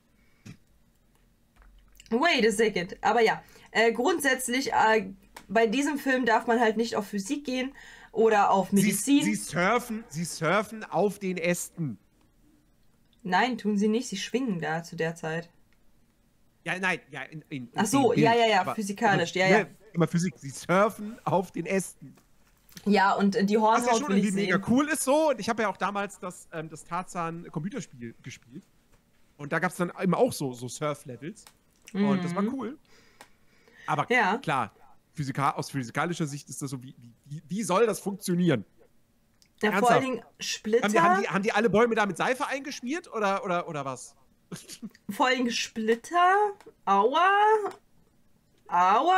Wait a second. Aber ja, äh, grundsätzlich, äh, bei diesem Film darf man halt nicht auf Physik gehen oder auf sie, Medizin. sie surfen, sie surfen auf den Ästen. Nein, tun sie nicht. Sie schwingen da zu der Zeit. Ja, nein, ja, in, in, in Ach so, dem ja, Bild. ja, ja, Aber- physikalisch, aber, ja, ja. ne, Immer Physik, sie surfen auf den Ästen. Ja, und äh, die Was ja Hornhaut schon will ich irgendwie mega sehen. cool ist so. Und ich habe ja auch damals das, ähm, das Tarzan-Computerspiel gespielt. Und da gab es dann eben auch so, so Surf-Levels. Und das war cool. Aber Mhm. Ja. klar, Physika aus physikalischer Sicht ist das so, wie, wie, wie soll das funktionieren? Ja, vor allen ernsthaft? Dingen Splitter. Haben die, haben, die, haben die alle Bäume da mit Seife eingeschmiert oder, oder, oder was? Vor allem Splitter. Aua. Aua.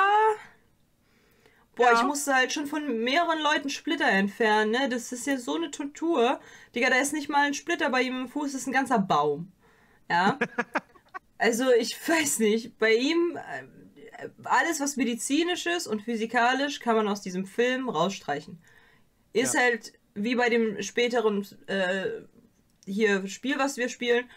Boah, Ja. ich musste halt schon von mehreren Leuten Splitter entfernen, ne? Das ist ja so eine Tortur. Digga, da ist nicht mal ein Splitter bei ihm im Fuß, das ist ein ganzer Baum. Ja. Also, ich weiß nicht. Bei ihm, äh, alles, was medizinisch ist und physikalisch, kann man aus diesem Film rausstreichen. Ist Ja. halt wie bei dem späteren äh, hier Spiel, was wir spielen,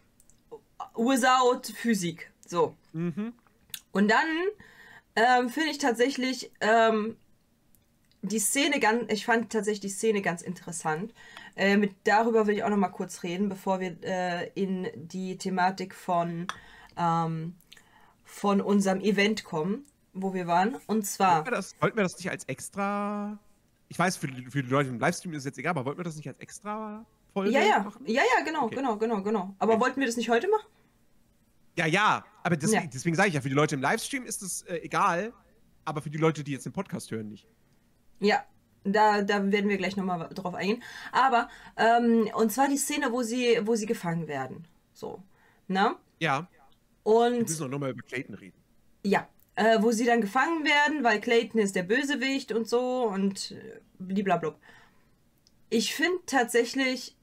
without Physik. So. Mhm. Und dann ähm, finde ich tatsächlich ähm, die Szene ganz, ich fand tatsächlich die Szene ganz interessant. Äh, mit, darüber will ich auch noch mal kurz reden, bevor wir äh, in die Thematik von, ähm, von unserem Event kommen, wo wir waren. Und zwar, Wollten wir das, wollten wir das nicht als extra. Ich weiß, für die, für die Leute im Livestream ist es jetzt egal, aber wollten wir das nicht als extra Folge ja, ja, machen? ja, ja, genau, Okay. genau, genau, genau. Aber Okay. wollten wir das nicht heute machen? Ja, ja, aber deswegen, Ja. deswegen sage ich ja, für die Leute im Livestream ist es äh, egal, aber für die Leute, die jetzt den Podcast hören, nicht. Ja, da, da werden wir gleich nochmal drauf eingehen. Aber, ähm, und zwar die Szene, wo sie, wo sie gefangen werden. So, ne? Ja, wir Und müssen auch nochmal über Clayton reden. ja, äh, wo sie dann gefangen werden, weil Clayton ist der Bösewicht und so und äh, blablabla. Ich finde tatsächlich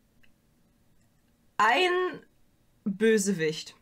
ein Bösewicht.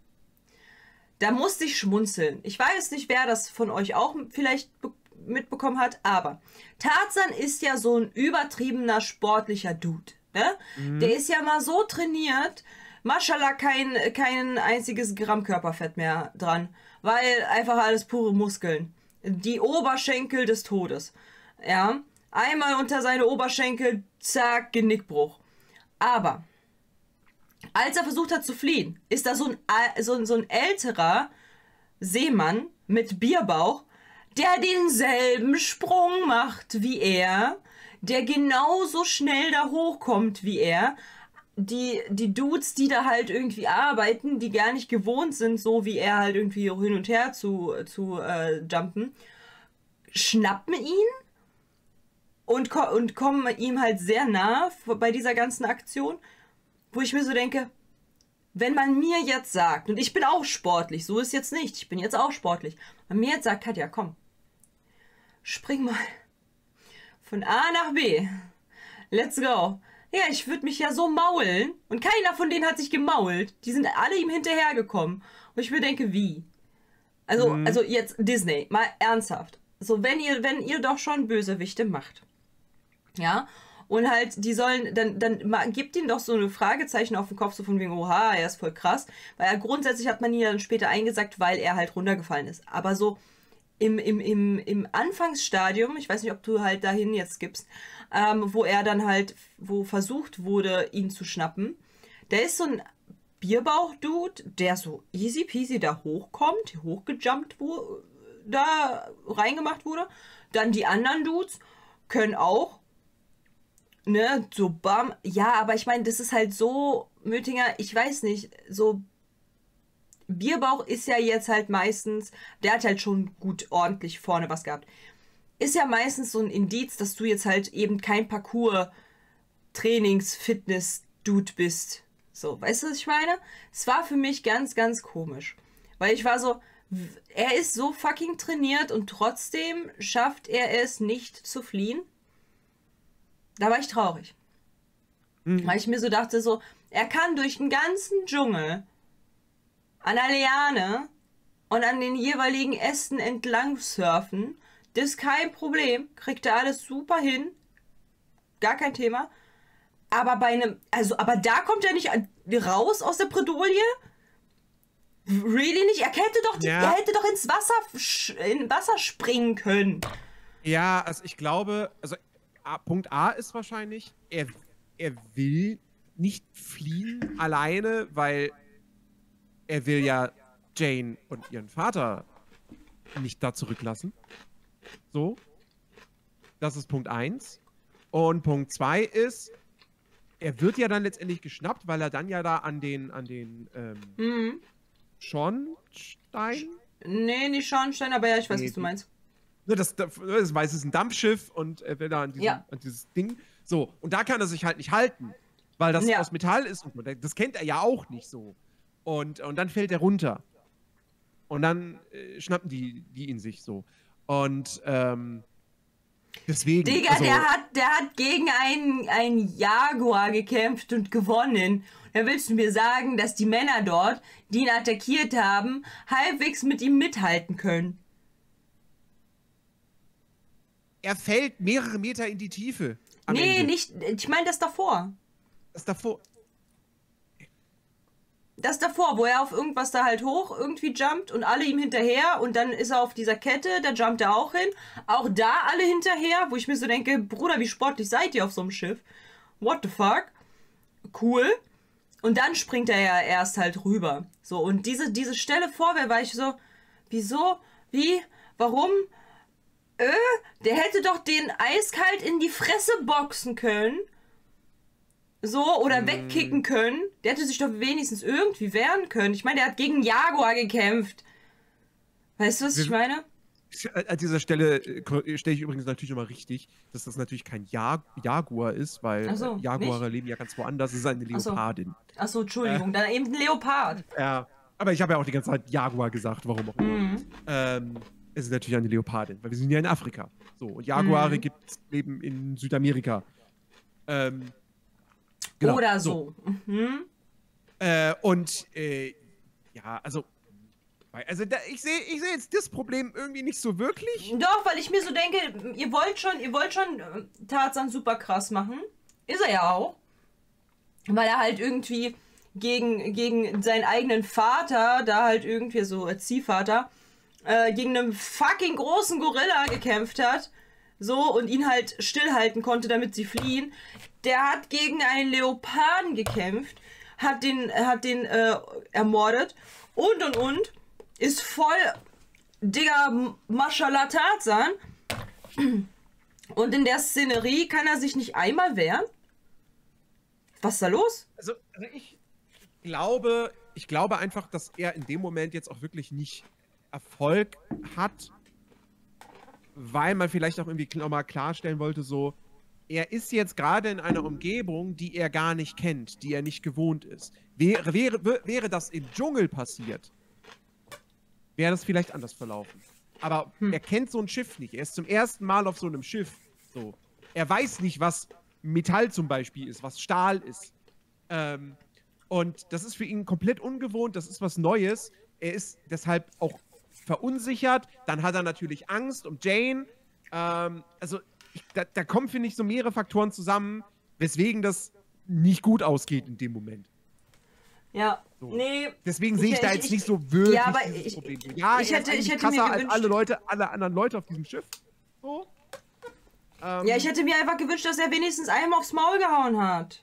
Da musste ich schmunzeln. Ich weiß nicht, wer das von euch auch vielleicht be- mitbekommen hat, aber Tarzan ist ja so ein übertriebener sportlicher Dude. Ne? Der ist ja mal so trainiert, Maschallah, kein, kein einziges Gramm Körperfett mehr dran, weil einfach alles pure Muskeln. Die Oberschenkel des Todes. Ja, einmal unter seine Oberschenkel, zack, Genickbruch. Aber als er versucht hat zu fliehen, ist da so ein, al- so, ein- so ein älterer Seemann mit Bierbauch, der denselben Sprung macht wie er, der genauso schnell da hochkommt wie er. Die, die Dudes, die da halt irgendwie arbeiten, die gar nicht gewohnt sind, so wie er halt irgendwie hin und her zu, zu äh, jumpen, schnappen ihn und, ko und kommen ihm halt sehr nah bei dieser ganzen Aktion, wo ich mir so denke, wenn man mir jetzt sagt, und ich bin auch sportlich, so ist jetzt nicht, ich bin jetzt auch sportlich, wenn man mir jetzt sagt, Katja, komm, spring mal von A nach B, let's go. Ja, ich würde mich ja so maulen und keiner von denen hat sich gemault. Die sind alle ihm hinterhergekommen. Und ich mir denke, wie? Also, Mhm. also jetzt Disney, mal ernsthaft. So, wenn ihr, wenn ihr doch schon Bösewichte macht, ja, und halt, die sollen, dann, dann ma- gibt ihnen doch so eine Fragezeichen auf den Kopf, so von wegen, oha, er ist voll krass. Weil er grundsätzlich hat man ihn ja dann später eingesagt, weil er halt runtergefallen ist. Aber so im, im, im, im Anfangsstadium, ich weiß nicht, ob du halt dahin jetzt gibst, ähm, wo er dann halt, wo versucht wurde, ihn zu schnappen, der ist so ein Bierbauch-Dude, der so easy peasy da hochkommt, hochgejumpt wurde, da reingemacht wurde. Dann die anderen Dudes können auch, ne, so bam. Ja, aber ich meine, das ist halt so, Mötinger, ich weiß nicht, so Bierbauch ist ja jetzt halt meistens, der hat halt schon gut ordentlich vorne was gehabt. Ist ja meistens so ein Indiz, dass du jetzt halt eben kein Parcours-Trainings-Fitness-Dude bist. So, weißt du, was ich meine? Es war für mich ganz, ganz komisch. Weil ich war so, Er ist so fucking trainiert und trotzdem schafft er es nicht zu fliehen. Da war ich traurig. Mhm. Weil ich mir so dachte, so, er kann durch den ganzen Dschungel an der Liane und an den jeweiligen Ästen entlang surfen. Das ist kein Problem. Kriegt er alles super hin. Gar kein Thema. Aber bei einem, also, aber da kommt er nicht raus aus der Bredouille? Really nicht? Er hätte doch, die, Ja. er hätte doch ins Wasser, sch- in Wasser springen können. Ja, also ich glaube, also A, Punkt A ist wahrscheinlich, er, er will nicht fliehen alleine, weil er will ja Jane und ihren Vater nicht da zurücklassen. So. Das ist Punkt eins. Und Punkt zwei ist, er wird ja dann letztendlich geschnappt, weil er dann ja da an den, an den, ähm, Mhm. Schornstein? Nee, nicht Schornstein, aber ja, ich weiß, Nee, was du die- meinst. Ne, das, das, das weiß, es ist ein Dampfschiff und er will da an, diesem, Ja. an dieses Ding. So, und da kann er sich halt nicht halten, weil das Ja. aus Metall ist. Und das kennt er ja auch nicht so. Und, und dann fällt er runter. Und dann äh, schnappen die, die ihn sich so. Und ähm, deswegen. Digga, also, der hat, der hat gegen einen, einen Jaguar gekämpft und gewonnen. Da willst du mir sagen, dass die Männer dort, die ihn attackiert haben, halbwegs mit ihm mithalten können? er fällt mehrere Meter in die Tiefe. Am Nee, Ende. nicht. Ich meine das davor. Das davor. Das davor, wo er auf irgendwas da halt hoch irgendwie jumpt und alle ihm hinterher und dann ist er auf dieser Kette, da jumpt er auch hin. Auch da alle hinterher, wo ich mir so denke, Bruder, wie sportlich seid ihr auf so einem Schiff? What the fuck? Cool. Und dann springt er ja erst halt rüber. So, und diese, diese Stelle vorher war ich so, wieso? Wie? Warum? Äh, der hätte doch den eiskalt in die Fresse boxen können. So, oder wegkicken können. Der hätte sich doch wenigstens irgendwie wehren können. Ich meine, der hat gegen Jaguar gekämpft. Weißt du, was ich meine? An dieser Stelle äh, stelle ich übrigens natürlich nochmal richtig, dass das natürlich kein Jag Jaguar ist, weil Ach so, äh, Jaguare nicht? leben ja ganz woanders. Es ist eine Ach so. Leopardin. Achso, Entschuldigung, dann eben ein Leopard. Ja, aber ich habe ja auch die ganze Zeit Jaguar gesagt, warum auch immer. Mhm. Ähm, es ist natürlich eine Leopardin, weil wir sind ja in Afrika. So, und Jaguare Mhm. gibt's leben in Südamerika. Ähm, genau, Oder so. Mhm. Äh, und äh, ja, also, also da, ich sehe ich seh jetzt das Problem irgendwie nicht so wirklich. Doch, weil ich mir so denke, ihr wollt schon, ihr wollt schon äh, Tarzan super krass machen. Ist er ja auch. Weil er halt irgendwie gegen, gegen seinen eigenen Vater, da halt irgendwie so als Ziehvater, äh, gegen einen fucking großen Gorilla gekämpft hat. So, und ihn halt stillhalten konnte, damit sie fliehen. Der hat gegen einen Leoparden gekämpft, hat den, hat den äh, ermordet und und und. Ist voll, Digga, Mashallah Tarzan. Und in der Szenerie kann er sich nicht einmal wehren? Was ist da los? Also, also ich glaube, ich glaube einfach, dass er in dem Moment jetzt auch wirklich nicht Erfolg hat, weil man vielleicht auch irgendwie nochmal klarstellen wollte, so, er ist jetzt gerade in einer Umgebung, die er gar nicht kennt, die er nicht gewohnt ist. Wäre, wäre, wär- wäre das im Dschungel passiert, wäre das vielleicht anders verlaufen. Aber er kennt so ein Schiff nicht. Er ist zum ersten Mal auf so einem Schiff. So. Er weiß nicht, was Metall zum Beispiel ist, was Stahl ist. Ähm, und das ist für ihn komplett ungewohnt, das ist was Neues. Er ist deshalb auch verunsichert. Dann hat er natürlich Angst um Jane. Ähm, also ich, da, da kommen, finde ich, so mehrere Faktoren zusammen, weswegen das nicht gut ausgeht in dem Moment. Ja, So. nee. Deswegen sehe ich, Ich- da ich- jetzt ich- nicht so wirklich ja, aber dieses ich- Problem. Ja, ich er hätte- ist ich eigentlich hätte mir krasser als gewünscht- alle Leute, alle anderen Leute auf diesem Schiff. So. Ähm, Ja, ich hätte mir einfach gewünscht, dass er wenigstens einem aufs Maul gehauen hat.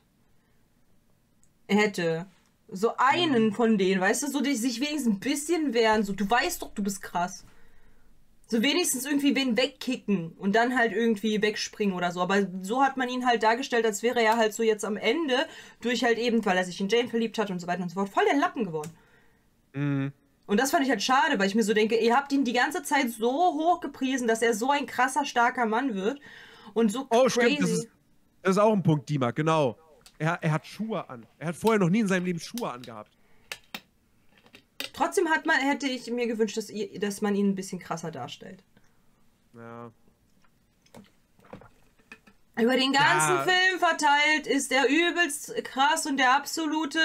Er hätte. So einen von denen, weißt du, so die sich wenigstens ein bisschen wehren. So, du weißt doch, du bist krass. So wenigstens irgendwie wen wegkicken und dann halt irgendwie wegspringen oder so. Aber so hat man ihn halt dargestellt, als wäre er halt so jetzt am Ende durch halt eben, weil er sich in Jane verliebt hat und so weiter und so fort, voll der Lappen geworden. mh. Und das fand ich halt schade, weil ich mir so denke, ihr habt ihn die ganze Zeit so hoch gepriesen, dass er so ein krasser, starker Mann wird. Und so Oh, crazy. stimmt, das ist, das ist auch ein Punkt, Dima, genau. Er, er hat Schuhe an. Er hat vorher noch nie in seinem Leben Schuhe angehabt. Trotzdem hat man, hätte ich mir gewünscht, dass, ihr, dass man ihn ein bisschen krasser darstellt. Ja. Über den ganzen Ja. Film verteilt ist er übelst krass und der absolute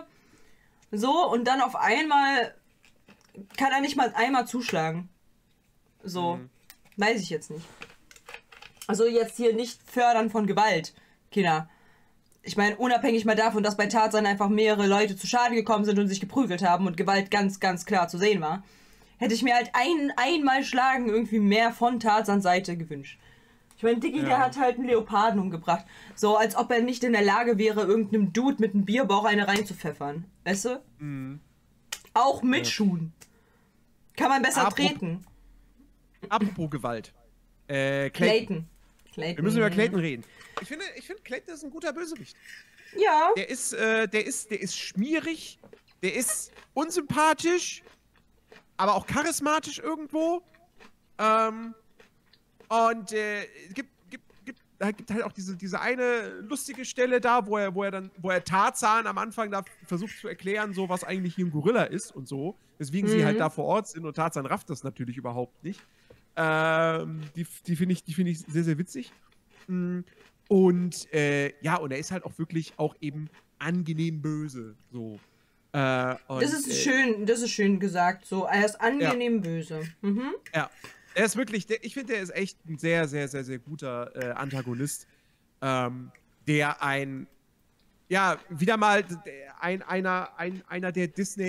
so und dann auf einmal kann er nicht mal einmal zuschlagen. So, Mhm. weiß ich jetzt nicht. Also jetzt hier nicht fördern von Gewalt, Kinder. Ich meine, unabhängig mal davon, dass bei Tarzan einfach mehrere Leute zu Schaden gekommen sind und sich geprügelt haben und Gewalt ganz, ganz klar zu sehen war, hätte ich mir halt ein, einmal schlagen irgendwie mehr von Tarzans Seite gewünscht. Ich meine, Diggi, Ja. der hat halt einen Leoparden umgebracht. So, als ob er nicht in der Lage wäre, irgendeinem Dude mit einem Bierbauch eine reinzupfeffern. Weißt du? Mhm. Auch mit Ja. Schuhen. Kann man besser Apropos- treten. Apropos Gewalt. Äh, Clayton. Clayton. Clayton. Wir müssen über Clayton reden. Ich finde, ich finde, Clayton ist ein guter Bösewicht. Ja. Der ist, äh, der ist, der ist schmierig, der ist unsympathisch, aber auch charismatisch irgendwo. Ähm, und äh, es gibt, gibt, gibt, da gibt halt auch diese, diese eine lustige Stelle da, wo er, wo er dann, wo er Tarzan am Anfang da versucht zu erklären, so was eigentlich hier ein Gorilla ist und so. Weswegen sie Mhm. halt da vor Ort sind und Tarzan rafft das natürlich überhaupt nicht. Ähm, die die finde ich, die finde ich sehr, sehr witzig. Mm, Und äh, ja, und er ist halt auch wirklich auch eben angenehm böse. So. Äh, und, Das ist äh, schön, das ist schön gesagt. So, er ist angenehm böse. Mhm. Ja. Er ist wirklich, der, ich finde, er ist echt ein sehr, sehr, sehr, sehr guter äh, Antagonist, ähm, der ein, ja, wieder mal der- ein, einer, ein, einer der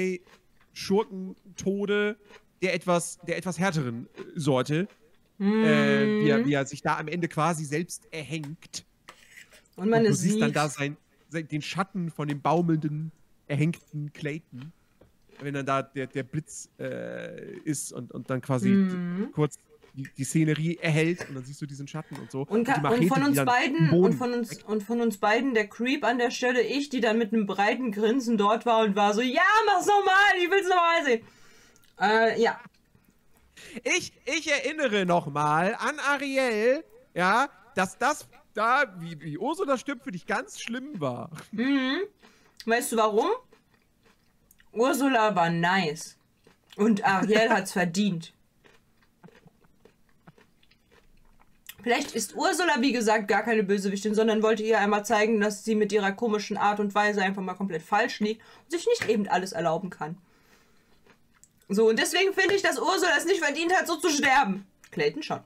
Disney-Schurkentode der etwas, der etwas härteren äh, Sorte, äh, wie, er, wie er sich da am Ende quasi selbst erhängt. Und man Und du es siehst sieht. dann da sein, sein, den Schatten von dem baumelnden, erhängten Clayton. Wenn dann da der, der Blitz äh, ist und, und dann quasi Mhm. kurz die, die Szenerie erhält und dann siehst du diesen Schatten und so. Und, ka- die und Machete, von die uns dann beiden im Boden und von uns und von uns beiden der Creep an der Stelle, ich, die dann mit einem breiten Grinsen dort war und war so, ja, mach's nochmal, ich will's nochmal sehen. Äh, ja. Ich, ich erinnere nochmal an Ariel, ja, dass das da, wie, wie Ursula stirbt, für dich ganz schlimm war. Mhm. Weißt du warum? Ursula war nice. Und Ariel hat's verdient. Vielleicht ist Ursula, wie gesagt, gar keine Bösewichtin, sondern wollte ihr einmal zeigen, dass sie mit ihrer komischen Art und Weise einfach mal komplett falsch liegt und sich nicht eben alles erlauben kann. So, und deswegen finde ich, dass Ursula es nicht verdient hat, so zu sterben. Clayton schon.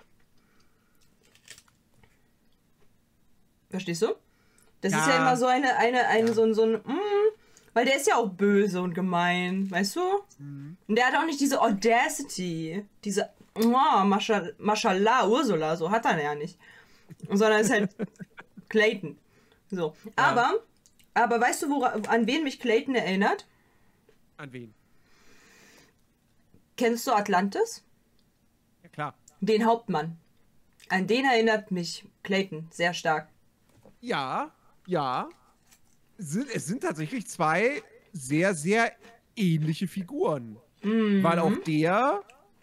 Verstehst du? Das ist ja Ja. immer so eine, eine, eine, Ja. so ein, so ein, mm, weil der ist ja auch böse und gemein, weißt du? Mhm. Und der hat auch nicht diese Audacity, diese, oh, Mascha, Mashallah, Ursula, so hat er ja nicht. Sondern ist halt Clayton. So. Aber, aber weißt du, wora, an wen mich Clayton erinnert? An wen? Kennst du Atlantis? Ja, klar. Den Hauptmann. An den erinnert mich Clayton sehr stark. Ja, ja. Sind, es sind tatsächlich zwei sehr, sehr ähnliche Figuren. Mhm. Weil auch der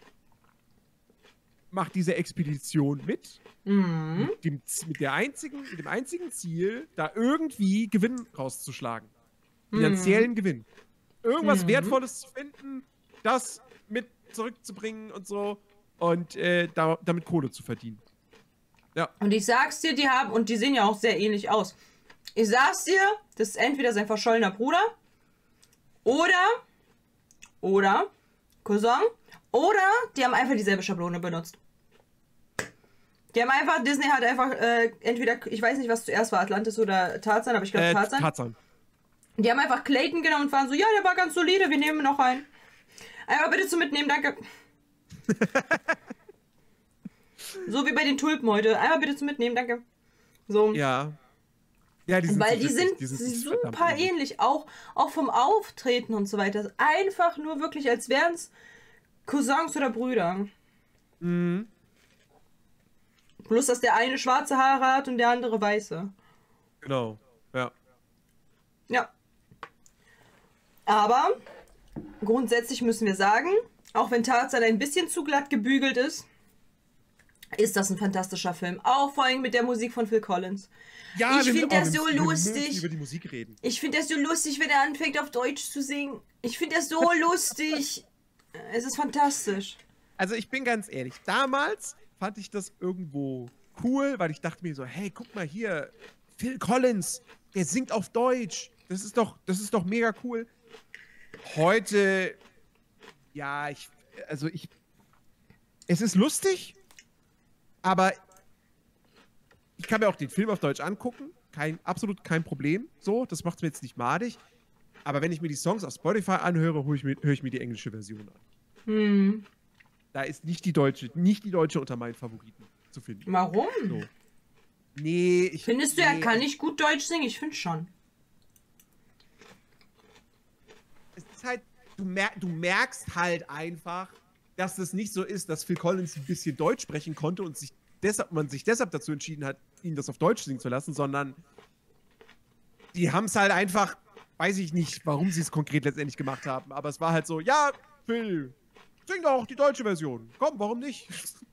macht diese Expedition mit. Mhm. Mit dem, Z- mit, der einzigen, mit dem einzigen Ziel, da irgendwie Gewinn rauszuschlagen. Finanziellen Gewinn. Irgendwas Mhm. Wertvolles zu finden, das mit zurückzubringen und so. Und äh, da, damit Kohle zu verdienen. Ja. Und ich sag's dir, die haben, und die sehen ja auch sehr ähnlich aus. Ich sag's dir, das ist entweder sein verschollener Bruder oder, oder, Cousin, oder die haben einfach dieselbe Schablone benutzt. Die haben einfach, Disney hat einfach, äh, entweder, ich weiß nicht, was zuerst war, Atlantis oder Tarzan, aber ich glaube Äh, Tarzan. Tarzan. Die haben einfach Clayton genommen und waren so, ja, der war ganz solide, wir nehmen noch einen. Einmal bitte zum Mitnehmen, danke. So wie bei den Tulpen heute. Einmal bitte zum Mitnehmen, danke. So. Ja. Ja, die sind Weil so die witzig, sind, die super verdammt ähnlich. ähnlich, auch, auch vom Auftreten und so weiter. Einfach nur wirklich, als wären es Cousins oder Brüder. Mhm. Bloß, dass der eine schwarze Haare hat und der andere weiße. Genau. Ja. Ja. Aber grundsätzlich müssen wir sagen, auch wenn Tarzan ein bisschen zu glatt gebügelt ist, ist das ein fantastischer Film. Auch vor allem mit der Musik von Phil Collins. Ja, Ich wir find müssen- das wir so müssen- wir lustig. müssen über die Musik reden. Ich finde das so lustig, wenn er anfängt auf Deutsch zu singen. Ich finde das so lustig. Es ist fantastisch. Also ich bin ganz ehrlich, damals fand ich das irgendwo cool, weil ich dachte mir so, hey, guck mal hier, Phil Collins, der singt auf Deutsch. Das ist doch, das ist doch mega cool. Heute, ja, ich, also ich, es ist lustig, aber ich kann mir auch den Film auf Deutsch angucken. Kein, absolut kein Problem. So, das macht es mir jetzt nicht madig. Aber wenn ich mir die Songs auf Spotify anhöre, höre ich, mir- höre ich mir die englische Version an. Hm. Da ist nicht die deutsche, nicht die deutsche unter meinen Favoriten zu finden. Warum? So. Nee, ich. Findest du, nee, er kann nicht gut Deutsch singen? Ich finde schon. Es ist halt, du, mer du merkst halt einfach, dass es nicht so ist, dass Phil Collins ein bisschen Deutsch sprechen konnte und sich deshalb, man sich deshalb dazu entschieden hat, ihn das auf Deutsch singen zu lassen, sondern die haben es halt einfach, weiß ich nicht, warum sie es konkret letztendlich gemacht haben, aber es war halt so, ja, Phil, sing doch die deutsche Version. Komm, warum nicht?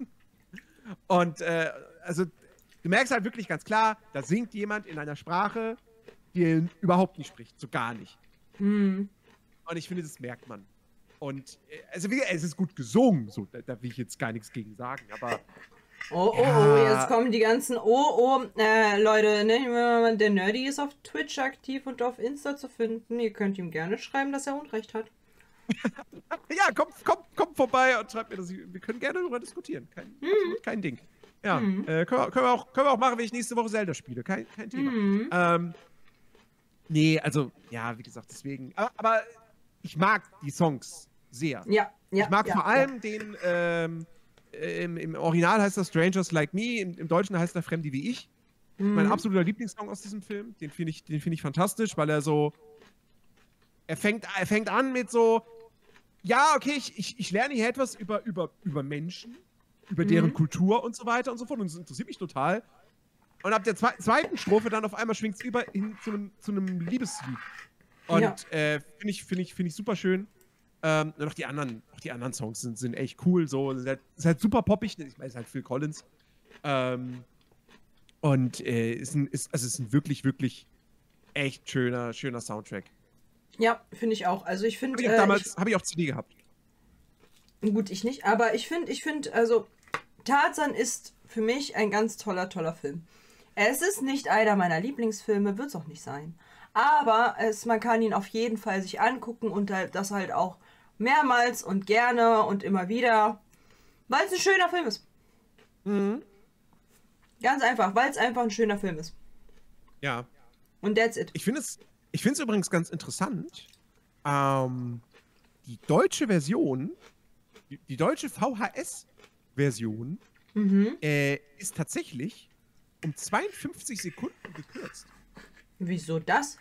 Und äh, also du merkst halt wirklich ganz klar, da singt jemand in einer Sprache, die er überhaupt nicht spricht, so gar nicht. Hm. Und ich finde, das merkt man. Und äh, also wie, es ist gut gesungen, so, da, da will ich jetzt gar nichts gegen sagen, aber Oh, oh, Ja. oh, jetzt kommen die ganzen Oh, oh, äh, Leute, ne, der Nerdy ist auf Twitch aktiv und auf Insta zu finden. Ihr könnt ihm gerne schreiben, dass er Unrecht hat. ja, kommt komm, komm vorbei und schreibt mir das. Wir können gerne darüber diskutieren. Kein, absolut kein Ding. Ja, Mhm. äh, können, wir, können, wir auch, können wir auch machen, wenn ich nächste Woche Zelda spiele. Kein, kein Thema. Mhm. Ähm, nee, also, ja, wie gesagt, deswegen. Aber, aber ich mag die Songs sehr. Ja, ja. ich mag ja, vor allem den, ähm, äh, im, im Original heißt das Strangers Like Me, im, im Deutschen heißt er Fremde wie ich. Ja. Mein Mhm. absoluter Lieblingssong aus diesem Film. Den finde ich, den finde ich fantastisch, weil er so. Er fängt, er fängt an mit so. Ja, okay, ich, ich, ich lerne hier etwas über, über, über Menschen, über deren Mhm. Kultur und so weiter und so fort. Und das interessiert mich total. Und ab der zwe zweiten Strophe dann auf einmal schwingt es über hin zu einem zu einem Liebeslied. Und Ja. äh, finde ich, finde ich, finde ich super schön. Ähm, und auch die anderen, auch die anderen Songs sind, sind echt cool. So, es ist halt, ist halt super poppig. Ich meine, es ist halt Phil Collins. Ähm, und äh, ist ein, ist, also es ist ein wirklich, wirklich echt schöner, schöner Soundtrack. Ja, finde ich auch. Also ich Habe finde, ich auch äh, damals, habe ich auf C D gehabt. ich, gut, ich nicht, aber ich finde, ich finde, also Tarzan ist für mich ein ganz toller, toller Film. Es ist nicht einer meiner Lieblingsfilme, wird es auch nicht sein. Aber es, man kann ihn auf jeden Fall sich angucken und halt, das halt auch mehrmals und gerne und immer wieder, weil es ein schöner Film ist. Mhm. Ganz einfach, weil es einfach ein schöner Film ist. Ja. Und that's it. Ich finde es ich find's übrigens ganz interessant. Ähm, die deutsche Version, die, die deutsche V H S-Version, Mhm. äh, ist tatsächlich um zweiundfünfzig Sekunden gekürzt. Wieso das?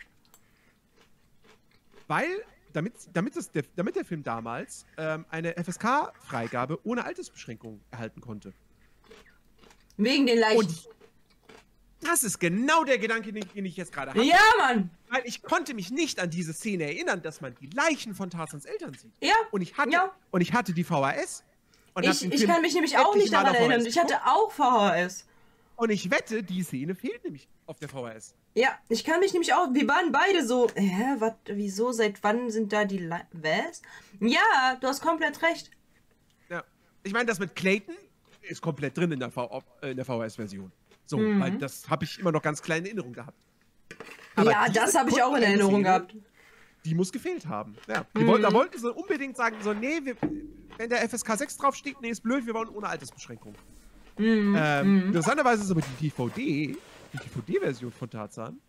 Weil, damit, damit, es der, damit der Film damals ähm, eine F S K-Freigabe ohne Altersbeschränkung erhalten konnte. Wegen den Leichen. Und das ist genau der Gedanke, den, den ich jetzt gerade habe. Ja, Mann! Weil ich konnte mich nicht an diese Szene erinnern, dass man die Leichen von Tarzans Eltern sieht. Ja, Und ich hatte, ja. und ich hatte die V H S. Und hab Ich, den ich Film kann mich nämlich auch nicht etliche Mal daran auf V H S erinnern. Ich hatte geguckt. auch V H S. Und ich wette, die Szene fehlt nämlich auf der V H S. Ja, ich kann mich nämlich auch. Wir waren beide so. Hä, was? Wieso? Seit wann sind da die. Le Was? Ja, du hast komplett recht. Ja. Ich meine, das mit Clayton ist komplett drin in der, v äh, in der V H S-Version. So, Mhm. weil das habe ich immer noch ganz kleine Erinnerung gehabt. Aber Ja, diese das habe ich auch in kurze Erinnerung Szene, gehabt. Die muss gefehlt haben. Ja. Die Mhm. wollten, da wollten sie unbedingt sagen, so, nee, wir, wenn der F S K sechs draufsteht, nee, ist blöd, wir wollen ohne Altersbeschränkung. Mhm. Ähm, mhm. Interessanterweise ist aber die D V D, die D V D-Version von Tarzan,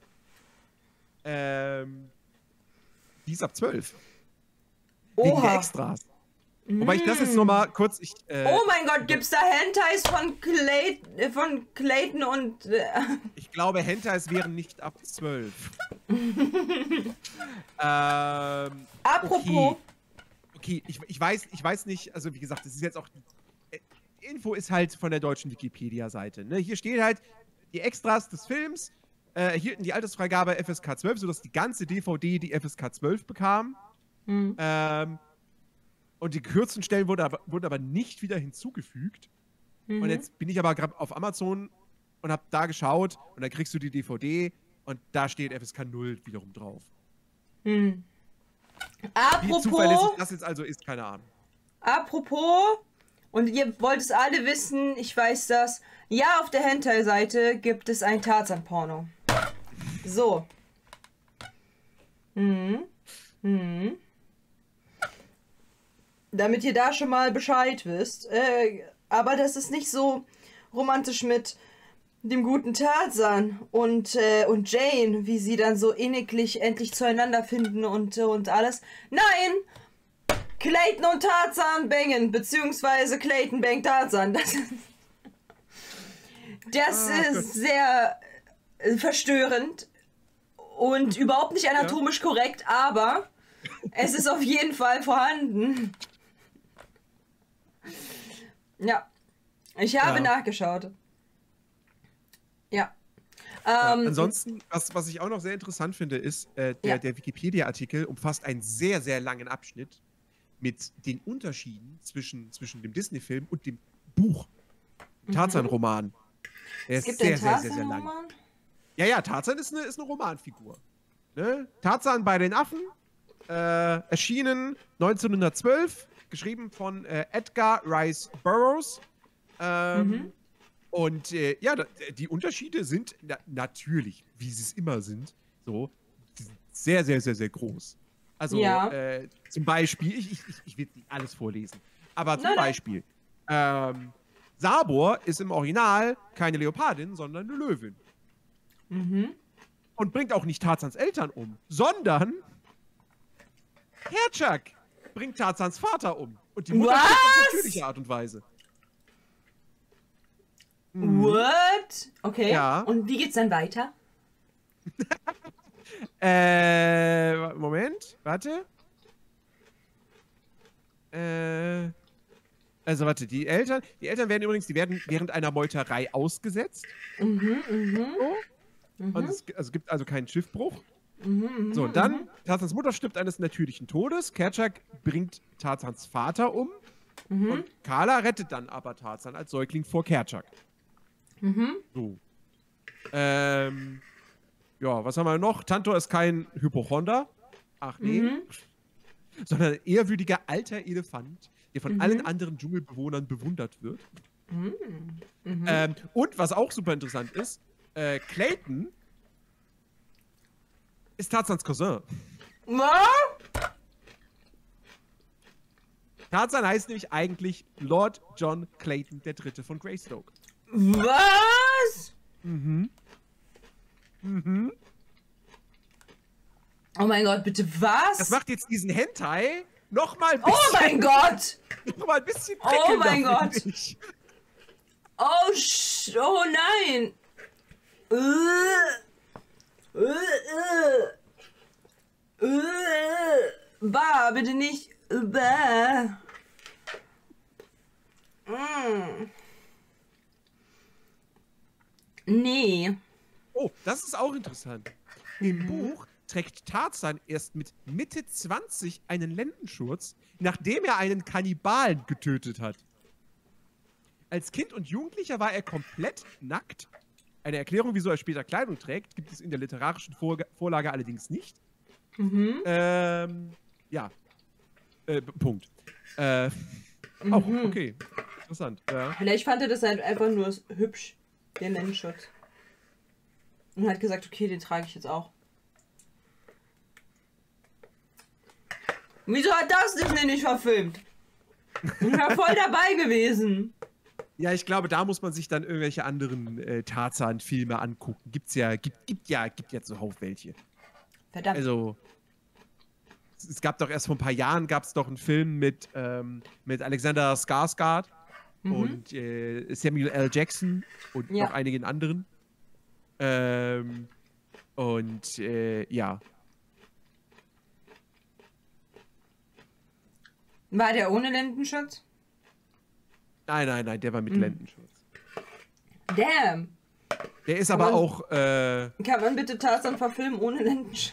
ähm, die ist ab zwölf. Wegen der Oha. Extras. Wobei ich das jetzt Mhm. nochmal kurz, ich, äh, Oh mein Gott, gibt's da Hentais von, Clay äh, von Clayton und. Äh, ich glaube, Hentais wären nicht ab zwölf. ähm, apropos. Okay, okay ich, ich, weiß, ich weiß nicht, also wie gesagt, das ist jetzt auch, äh, Info ist halt von der deutschen Wikipedia-Seite. Ne? Hier steht halt, die Extras des Films äh, erhielten die Altersfreigabe F S K zwölf, sodass die ganze D V D die F S K zwölf bekam. Hm. Ähm, und die gekürzten Stellen wurden aber, wurden aber nicht wieder hinzugefügt. Mhm. Und jetzt bin ich aber gerade auf Amazon und habe da geschaut und dann kriegst du die D V D und da steht F S K null wiederum drauf. Hm. Wie zuverlässig Apropos, das jetzt also ist, keine Ahnung. apropos, und ihr wollt es alle wissen, ich weiß das. Ja, auf der Hentai-Seite gibt es ein Tarzan-Porno. So. Hm. Hm. Damit ihr da schon mal Bescheid wisst. Äh, aber das ist nicht so romantisch mit dem guten Tarzan und, äh, und Jane, wie sie dann so inniglich endlich zueinander finden und, und alles. Nein! Clayton und Tarzan bangen, beziehungsweise Clayton bangt Tarzan. Das, das Ah, ist Gott. sehr äh, verstörend und überhaupt nicht anatomisch korrekt, aber es ist auf jeden Fall vorhanden. Ja, ich habe Ja. nachgeschaut. Ja. Ja, Ähm, ansonsten, was, was ich auch noch sehr interessant finde, ist, äh, der, Ja. der Wikipedia-Artikel umfasst einen sehr, sehr langen Abschnitt mit den Unterschieden zwischen, zwischen dem Disney-Film und dem Buch. Tarzan-Roman. Der es ist gibt sehr, den sehr, sehr, sehr lang. Tarzan-Roman. Ja, ja, Tarzan ist eine, ist eine Romanfigur. Ne? Tarzan bei den Affen, äh, erschienen neunzehnhundertzwölf, geschrieben von äh, Edgar Rice Burroughs. Ähm, Mhm. Und äh, ja, da, die Unterschiede sind na natürlich, wie sie es immer sind, so die sind sehr, sehr, sehr, sehr groß. Also Ja. äh, zum Beispiel, ich, ich, ich, ich will nicht alles vorlesen, aber zum Nein, nein. Beispiel, ähm, Sabor ist im Original keine Leopardin, sondern eine Löwin. Mhm. Und bringt auch nicht Tarzans Eltern um, sondern Kerchak bringt Tarzans Vater um. Und die Mutter Was? stirbt auf natürliche Art und Weise. Mhm. What? Okay. Ja. Und wie geht's dann weiter? Äh, Moment, warte. Äh, also warte, die Eltern, die Eltern werden übrigens, die werden während einer Meuterei ausgesetzt. Mhm, mhm. So. Mhm. Und es, also, es gibt also keinen Schiffbruch. Mhm, mhm, So, und dann, mhm. Tarzans Mutter stirbt eines natürlichen Todes. Kerchak bringt Tarzans Vater um. Mhm. Und Carla rettet dann aber Tarzan als Säugling vor Kerchak. Mhm. So. Ähm, ja, was haben wir noch? Tantor ist kein Hypochonder. Ach nee. Mhm. Sondern ein ehrwürdiger alter Elefant, der von Mhm. allen anderen Dschungelbewohnern bewundert wird. Mhm. Mhm. Ähm, und was auch super interessant ist, äh, Clayton ist Tarzans Cousin. Was? Tarzan heißt nämlich eigentlich Lord John Clayton der Dritte von Greystoke. Was? Mhm. Mhm. Oh mein Gott, bitte was? Das macht jetzt diesen Hentai noch mal ein oh bisschen, mein Gott! noch mal ein bisschen Oh prickelnder, mein finde Gott. ich. Oh, sch oh nein! Äh. Äh, äh. Äh. Bah, bitte nicht. Bah. Mm. Nee. Oh, das ist auch interessant. Im Buch trägt Tarzan erst mit Mitte zwanzig einen Lendenschurz, nachdem er einen Kannibalen getötet hat. Als Kind und Jugendlicher war er komplett nackt. Eine Erklärung, wieso er später Kleidung trägt, gibt es in der literarischen Vor Vorlage allerdings nicht. Mhm. Ähm, ja. Äh, Punkt. Äh, auch, Mhm. okay. Interessant, ja. Vielleicht fand er das halt einfach nur hübsch, den Lendenschutz. Und hat gesagt, okay, den trage ich jetzt auch. Wieso hat das Disney nicht verfilmt? Ich war voll dabei gewesen. Ja, ich glaube, da muss man sich dann irgendwelche anderen äh, Tarzan-Filme angucken. Gibt's ja, gibt, gibt ja, gibt ja zuhauf welche. Verdammt. Also, es, es gab doch erst vor ein paar Jahren gab es doch einen Film mit, ähm, mit Alexander Skarsgård Mhm. und äh, Samuel L. Jackson und Ja. noch einigen anderen. Ähm, und äh, ja, War der ohne Lendenschutz? nein, nein, nein, der war mit Mhm. Lendenschutz. Damn. Der ist aber Aber- auch, äh, Kann man bitte Tarzan verfilmen ohne Lendenschutz?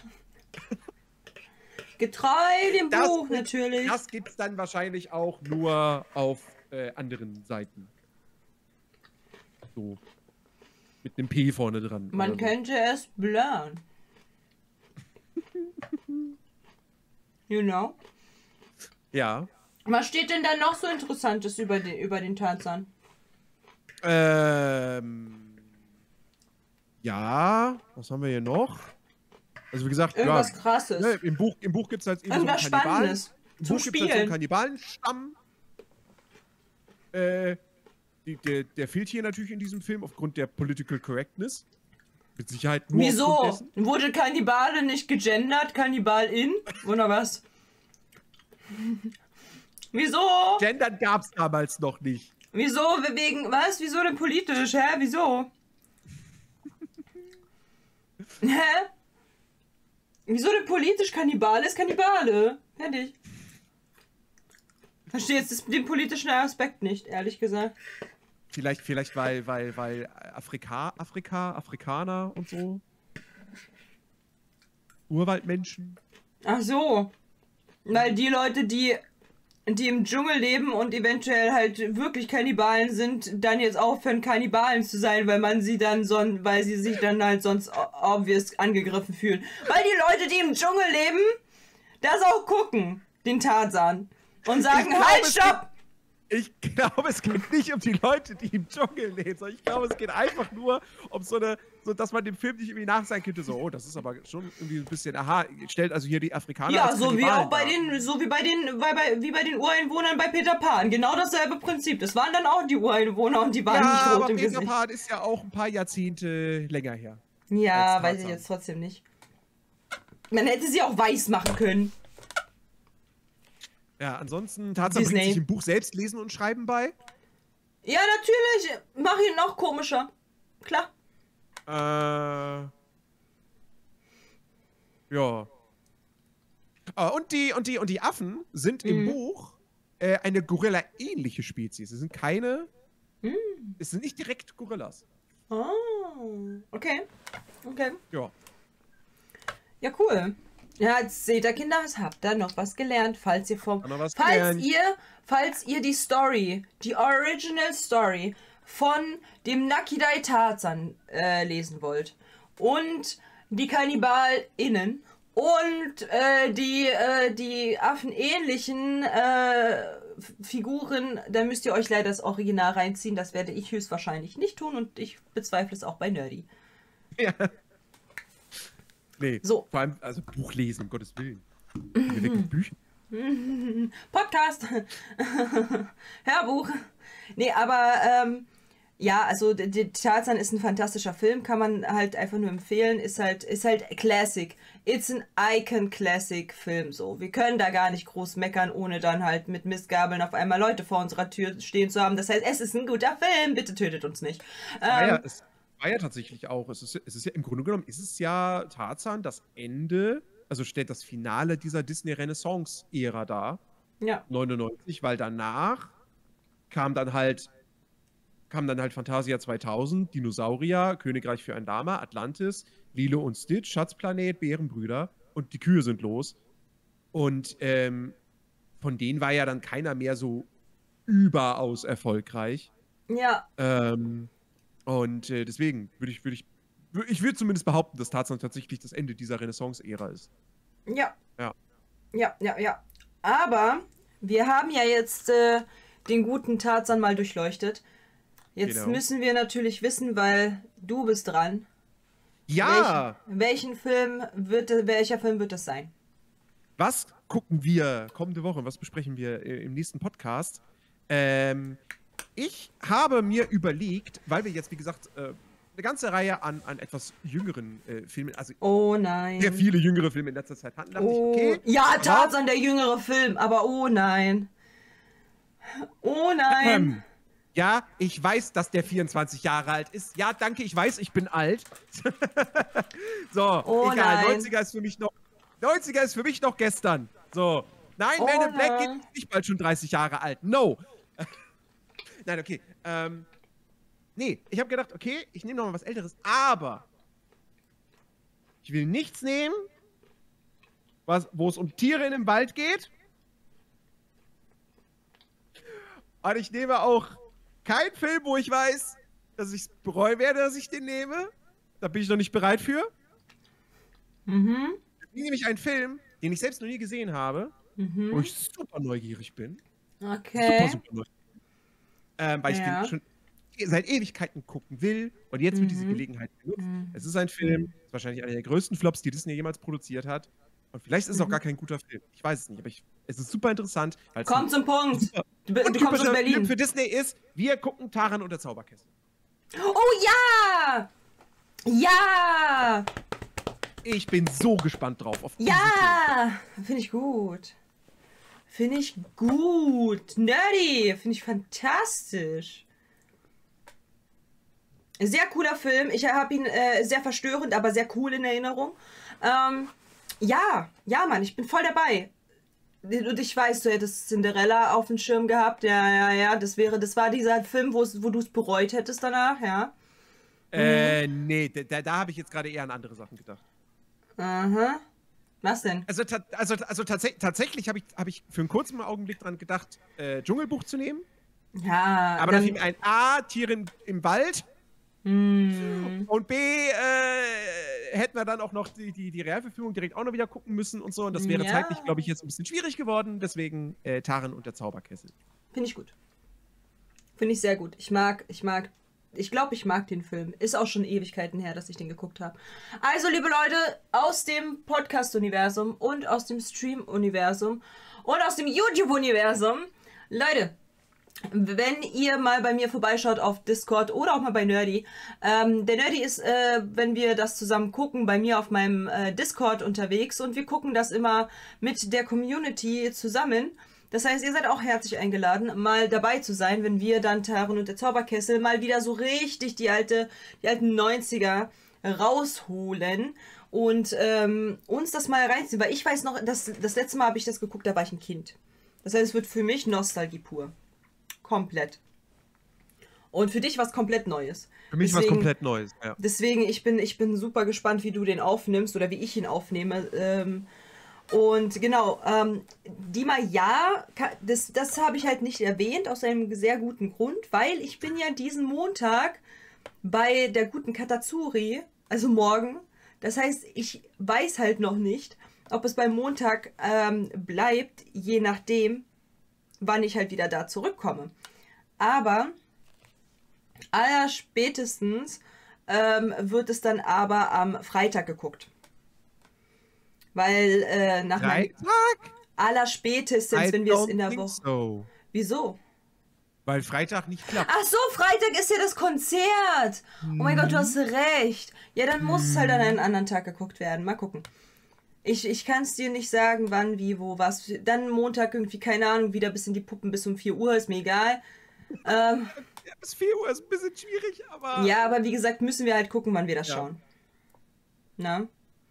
Getreu dem Das- Buch natürlich. das gibt's dann wahrscheinlich auch nur auf äh, anderen Seiten. So. Mit einem P vorne dran. Man oder so. könnte es blurren. You know? Ja. Was steht denn da noch so Interessantes über den, über den Tarzan? Ähm. Ja, was haben wir hier noch? Also wie gesagt, Irgendwas ja, Krasses. ne, im Buch, im Buch gibt es halt eben Irgendwas so einen Kannibalen. Spannendes. Im Zum Buch gibt es halt so einen Spielen. Kannibalenstamm. Äh, die, der, der fehlt hier natürlich in diesem Film aufgrund der Political Correctness. Mit Sicherheit nur Wieso? aufgrund dessen. Wurde Kannibale nicht gegendert? Kannibalin? Oder was? Wieso? Gendern gab es damals noch nicht. Wieso? Wegen was? Wieso denn politisch? Hä? Wieso? Hä? Wieso denn politisch? Kannibale ist Kannibale. Fertig. Verstehe jetzt das- den politischen Aspekt nicht, ehrlich gesagt. Vielleicht, vielleicht weil, weil, weil Afrika, Afrika, Afrikaner und so. Urwaldmenschen. Ach so. Weil die Leute, die, die im Dschungel leben und eventuell halt wirklich Kannibalen sind, dann jetzt aufhören, Kannibalen zu sein, weil man sie dann son weil sie sich dann halt sonst o- obvious angegriffen fühlen. Weil die Leute, die im Dschungel leben, das auch gucken, den Tarzan. Und sagen, glaube, halt, es stopp! Ich glaube, es geht nicht um die Leute, die im Dschungel leben, sondern ich glaube, es geht einfach nur um so eine, so dass man dem Film nicht irgendwie nachsagen könnte, so, oh, das ist aber schon irgendwie ein bisschen, aha, stellt also hier die Afrikaner Ja, als so wie Kannibalen auch bei dar. den, so wie bei den, bei, bei, wie bei den Ureinwohnern bei Peter Pan. Genau dasselbe Prinzip. Das waren dann auch die Ureinwohner und die waren Ja, nicht rot aber im Peter Gesicht. Pan ist ja auch ein paar Jahrzehnte länger her. Ja, als weiß ich Tarzan. jetzt trotzdem nicht. Man hätte sie auch weiß machen können. Ja, ansonsten, Tarzan Disney. bringt sich im Buch selbst Lesen und Schreiben bei. Ja, natürlich. Mach ihn noch komischer. Klar. Äh. Ja. Ah, und, die, und, die, und die Affen sind im Mhm. Buch äh, eine Gorilla-ähnliche Spezies. Es sind keine. Mhm. Es sind nicht direkt Gorillas. Oh, okay. Okay. Ja. Ja, cool. Ja, jetzt seht ihr, Kinder, habt ihr noch was gelernt, falls ihr vom, Haben wir was falls gelernt. ihr, falls ihr die Story, die Original Story von dem Nakidai Tarzan äh, lesen wollt und die KannibalInnen und äh, die, äh, die affenähnlichen äh, F- Figuren, dann müsst ihr euch leider das Original reinziehen. Das werde ich höchstwahrscheinlich nicht tun und ich bezweifle es auch bei Nerdy. Ja. Nee, So. vor allem, also Buch lesen, um Gottes Willen. Wir weg mit Büchern. Podcast, Hörbuch. Nee, aber ähm, ja, also d- d- Tarzan ist ein fantastischer Film, kann man halt einfach nur empfehlen. Ist halt, ist halt Classic. It's an Icon Classic Film so. Wir können da gar nicht groß meckern, ohne dann halt mit Mistgabeln auf einmal Leute vor unserer Tür stehen zu haben. Das heißt, es ist ein guter Film, bitte tötet uns nicht. Ah, ja, Ähm, es war ja tatsächlich auch. Es ist, es ist ja im Grunde genommen, ist es ja Tarzan das Ende, also stellt das Finale dieser Disney-Renaissance-Ära dar. ja. neunundneunzig, weil danach kam dann halt kam dann halt Fantasia zweitausend, Dinosaurier, Königreich für ein Lama, Atlantis, Lilo und Stitch, Schatzplanet, Bärenbrüder und die Kühe sind los. Und ähm, von denen war ja dann keiner mehr so überaus erfolgreich. Ja, Ähm, und äh, deswegen würde ich, würde ich, wür- ich würde zumindest behaupten, dass Tarzan tatsächlich das Ende dieser Renaissance-Ära ist. ja. Ja. Ja, ja, ja. Aber wir haben ja jetzt äh, den guten Tarzan mal durchleuchtet. Jetzt Genau. müssen wir natürlich wissen, weil du bist dran. Ja! Welchen, welchen Film wird, welcher Film wird es sein? Was gucken wir kommende Woche? Was besprechen wir äh, im nächsten Podcast? Ähm, ich habe mir überlegt, weil wir jetzt, wie gesagt, äh, eine ganze Reihe an, an etwas jüngeren äh, Filmen, also Oh nein. sehr viele jüngere Filme in letzter Zeit hatten, dachte Oh, ich, okay. ja, aber- Tarzan, der jüngere Film, aber oh nein. Oh nein. Ähm, ja, ich weiß, dass der vierundzwanzig Jahre alt ist. Ja, danke, ich weiß, ich bin alt. So, Oh egal, nein. neunziger ist für mich noch neunziger ist für mich noch gestern. So, nein, Oh Man in Black nein. geht nicht bald schon dreißig Jahre alt. No. Nein, okay. Ähm, nee, ich habe gedacht, okay, ich nehme noch mal was Älteres, aber ich will nichts nehmen, was, wo es um Tiere in dem Wald geht. Und ich nehme auch keinen Film, wo ich weiß, dass ich es bereuen werde, dass ich den nehme. Da bin ich noch nicht bereit für. Mhm. Das ist nämlich ein Film, den ich selbst noch nie gesehen habe, Mhm. wo ich super neugierig bin. Okay. Super, super neugierig. Ähm, weil Ja. ich den schon seit Ewigkeiten gucken will und jetzt wird diese Mhm. Gelegenheit genutzt. Mhm. Es ist ein Film, ist wahrscheinlich einer der größten Flops, die Disney jemals produziert hat. Und vielleicht ist es auch Mhm. gar kein guter Film. Ich weiß es nicht, aber ich, es ist super interessant. weil es Komm ein zum Punkt. super Du, bi- du kommst aus untypischer Film Berlin. für Disney ist, wir gucken Taran und der Zauberkessel. Oh ja! Ja! Ich bin so gespannt drauf. Auf diesen Film. Ja! Finde ich gut. Finde ich gut. Nerdy. Finde ich fantastisch. Sehr cooler Film. Ich habe ihn äh, sehr verstörend, aber sehr cool in Erinnerung. Ähm, ja, ja, Mann, ich bin voll dabei. Und ich weiß, du hättest Cinderella auf dem Schirm gehabt. Ja, ja, ja. Das wäre, das war dieser Film, wo es- wo du es bereut hättest danach, ja. Äh, nee, da, da, da habe ich jetzt gerade eher an andere Sachen gedacht. Aha. Was denn? Also, ta also, also tats tatsächlich habe ich, hab ich für einen kurzen Augenblick dran gedacht, äh, Dschungelbuch zu nehmen. Ja, Aber dann dann, fiel mir ein A, Tiere im, im Wald. Hm. Und B, äh, hätten wir dann auch noch die, die, die Realverfilmung direkt auch noch wieder gucken müssen und so. Und das wäre Ja. zeitlich, glaube ich, jetzt ein bisschen schwierig geworden. Deswegen äh, Taran und der Zauberkessel. Finde ich gut. Finde ich sehr gut. Ich mag, ich mag, ich glaube, ich mag den Film. Ist auch schon Ewigkeiten her, dass ich den geguckt habe. Also, liebe Leute, aus dem Podcast-Universum und aus dem Stream-Universum und aus dem YouTube-Universum. Leute, wenn ihr mal bei mir vorbeischaut auf Discord oder auch mal bei Nerdy, ähm, der Nerdy ist, äh, wenn wir das zusammen gucken, bei mir auf meinem äh, Discord unterwegs und wir gucken das immer mit der Community zusammen. Das heißt, ihr seid auch herzlich eingeladen, mal dabei zu sein, wenn wir dann Taran und der Zauberkessel mal wieder so richtig die alte, die alten neunziger rausholen und ähm, uns das mal reinziehen. Weil ich weiß noch, das, das letzte Mal habe ich das geguckt, da war ich ein Kind. Das heißt, es wird für mich Nostalgie pur. Komplett. Und für dich was komplett Neues. Für mich was Deswegen- komplett Neues. Ja. Deswegen, ich bin, ich bin super gespannt, wie du den aufnimmst oder wie ich ihn aufnehme. Ähm, und genau, ähm, Dima, ja, ka- das, das habe ich halt nicht erwähnt, aus einem sehr guten Grund, weil ich bin ja diesen Montag bei der guten Katazuri, also morgen. Das heißt, ich weiß halt noch nicht, ob es beim Montag ähm, bleibt, je nachdem, wann ich halt wieder da zurückkomme. Aber allerspätestens ähm, wird es dann aber am Freitag geguckt. Weil äh, nach meinem Freitag? allerspätestens, I wenn wir es don't in der think Woche. So. Wieso? Weil Freitag nicht klappt. Ach so, Freitag ist ja das Konzert. Oh mein Gott, du hast recht. Ja, dann muss es halt an einem anderen Tag geguckt werden. Mal gucken. Ich, ich kann es dir nicht sagen, wann, wie, wo, was. Dann Montag irgendwie, keine Ahnung, wieder bis in die Puppen bis um vier Uhr, ist mir egal. ähm, Ja, bis vier Uhr ist ein bisschen schwierig, aber. ja, aber wie gesagt, müssen wir halt gucken, wann wir das Ja. schauen. Na?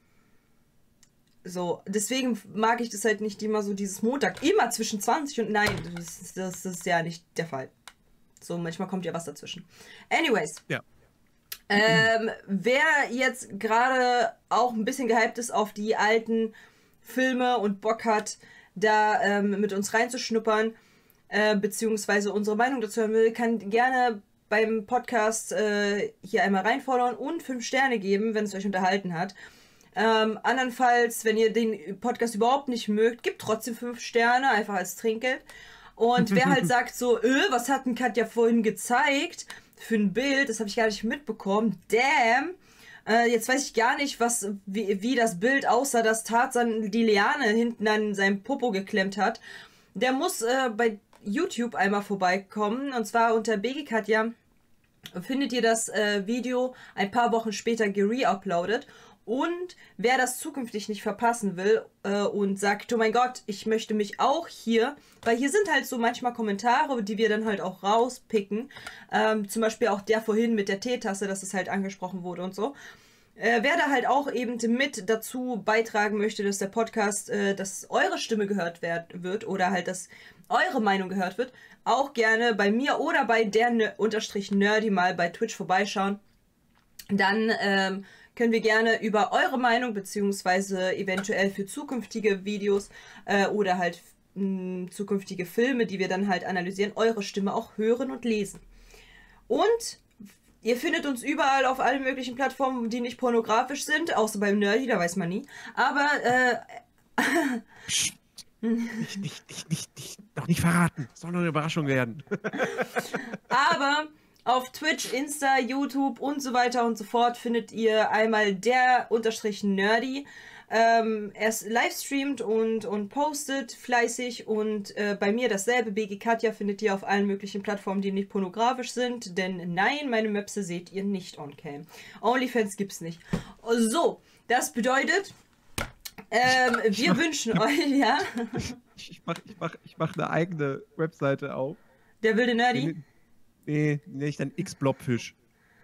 So, deswegen mag ich das halt nicht immer so, dieses Montag, immer zwischen zwanzig und nein, das, ist- das ist ja nicht der Fall. So, manchmal kommt ja was dazwischen. Anyways. Ja. Ähm, wer jetzt gerade auch ein bisschen gehypt ist auf die alten Filme und Bock hat, da ähm, mit uns reinzuschnuppern, äh, beziehungsweise unsere Meinung dazu hören will, kann gerne beim Podcast äh, hier einmal reinfordern und fünf Sterne geben, wenn es euch unterhalten hat. Ähm, andernfalls, wenn ihr den Podcast überhaupt nicht mögt, gebt trotzdem fünf Sterne, einfach als Trinkgeld. Und wer halt sagt so, öh, was hat denn Katja vorhin gezeigt für ein Bild, das habe ich gar nicht mitbekommen, damn, äh, jetzt weiß ich gar nicht, was, wie, wie das Bild aussah, dass Tarzan die Liane hinten an seinem Popo geklemmt hat. Der muss äh, bei YouTube einmal vorbeikommen, und zwar unter B G Katja findet ihr das äh, Video ein paar Wochen später gereuploadet. Und wer das zukünftig nicht verpassen will äh, und sagt, oh mein Gott, ich möchte mich auch hier, weil hier sind halt so manchmal Kommentare, die wir dann halt auch rauspicken, ähm, zum Beispiel auch der vorhin mit der Teetasse, dass es halt angesprochen wurde und so. Äh, wer da halt auch eben mit dazu beitragen möchte, dass der Podcast, äh, dass eure Stimme gehört werd, wird oder halt, dass eure Meinung gehört wird, auch gerne bei mir oder bei der ne unterstrich Nerdy mal bei Twitch vorbeischauen. Dann ähm, können wir gerne über eure Meinung beziehungsweise eventuell für zukünftige Videos äh, oder halt mh, zukünftige Filme, die wir dann halt analysieren, eure Stimme auch hören und lesen. Und ihr findet uns überall auf allen möglichen Plattformen, die nicht pornografisch sind, außer beim Nerdy, da weiß man nie. Aber, äh... Psst. Nicht, nicht, nicht, nicht, nicht, noch nicht verraten. Soll noch eine Überraschung werden. Aber auf Twitch, Insta, YouTube und so weiter und so fort findet ihr einmal der Unterstrich Nerdy. Ähm, er livestreamt und, und postet fleißig und äh, bei mir dasselbe. B G Katja findet ihr auf allen möglichen Plattformen, die nicht pornografisch sind. Denn nein, meine Möpse seht ihr nicht on cam. OnlyFans gibt's nicht. So, das bedeutet... Ähm, wir mach, wünschen euch, ja. Ich mach, ich, mach, ich mach eine eigene Webseite auf. Der wilde Nerdy? Nee, nee, ich dann X-Blobfisch.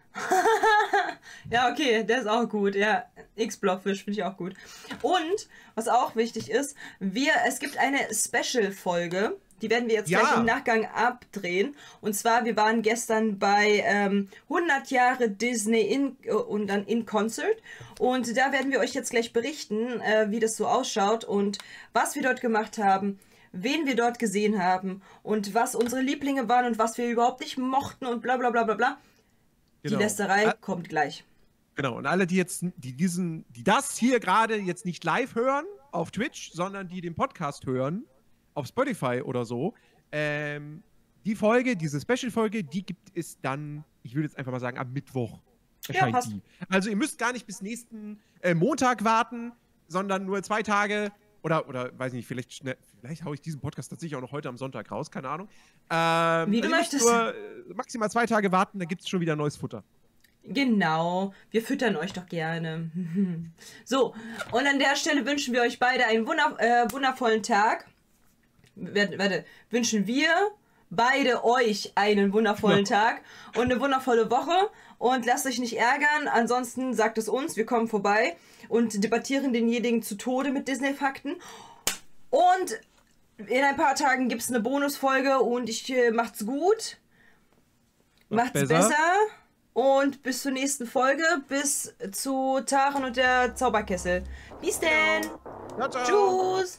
Ja, okay, der ist auch gut, ja. X-Blobfisch finde ich auch gut. Und, was auch wichtig ist, wir, es gibt eine Special-Folge, die werden wir jetzt ja. gleich im Nachgang abdrehen. Und zwar, wir waren gestern bei ähm, hundert Jahre Disney in, äh, und dann in Concert. Und da werden wir euch jetzt gleich berichten, äh, wie das so ausschaut und was wir dort gemacht haben, wen wir dort gesehen haben und was unsere Lieblinge waren und was wir überhaupt nicht mochten und bla bla bla bla bla. Genau. Die Lästerei Ä kommt gleich. Genau, und alle, die jetzt, die diesen, die das hier gerade jetzt nicht live hören auf Twitch, sondern die den Podcast hören, auf Spotify oder so, ähm, die Folge, diese Special-Folge, die gibt es dann, ich würde jetzt einfach mal sagen, am Mittwoch erscheint ja, die. Also ihr müsst gar nicht bis nächsten äh, Montag warten, sondern nur zwei Tage oder, oder weiß nicht, vielleicht schnell, vielleicht haue ich diesen Podcast tatsächlich auch noch heute am Sonntag raus, keine Ahnung. Ähm, Wie du also möchtest. Nur äh, maximal zwei Tage warten, dann gibt es schon wieder neues Futter. Genau, wir füttern euch doch gerne. So, und an der Stelle wünschen wir euch beide einen wunder äh, wundervollen Tag. Warte, warte, wünschen wir beide euch einen wundervollen ja. Tag und eine wundervolle Woche und lasst euch nicht ärgern, ansonsten sagt es uns, wir kommen vorbei und debattieren denjenigen zu Tode mit Disney-Fakten und in ein paar Tagen gibt es eine Bonusfolge und ich äh, macht's gut, macht's besser. besser und bis zur nächsten Folge, bis zu Taran und der Zauberkessel. Bis denn! Ja, ciao. Tschüss!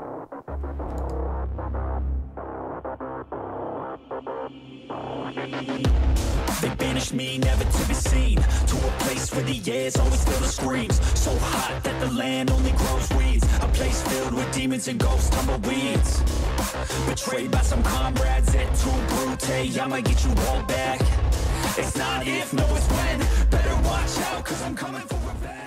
They banished me, never to be seen, to a place where the air's always filled with screams. So hot that the land only grows weeds. A place filled with demons and ghosts, tumbleweeds. Betrayed by some comrades at too brute. I might get you all back. It's not if, no it's when. Better watch out, cause I'm coming for revenge.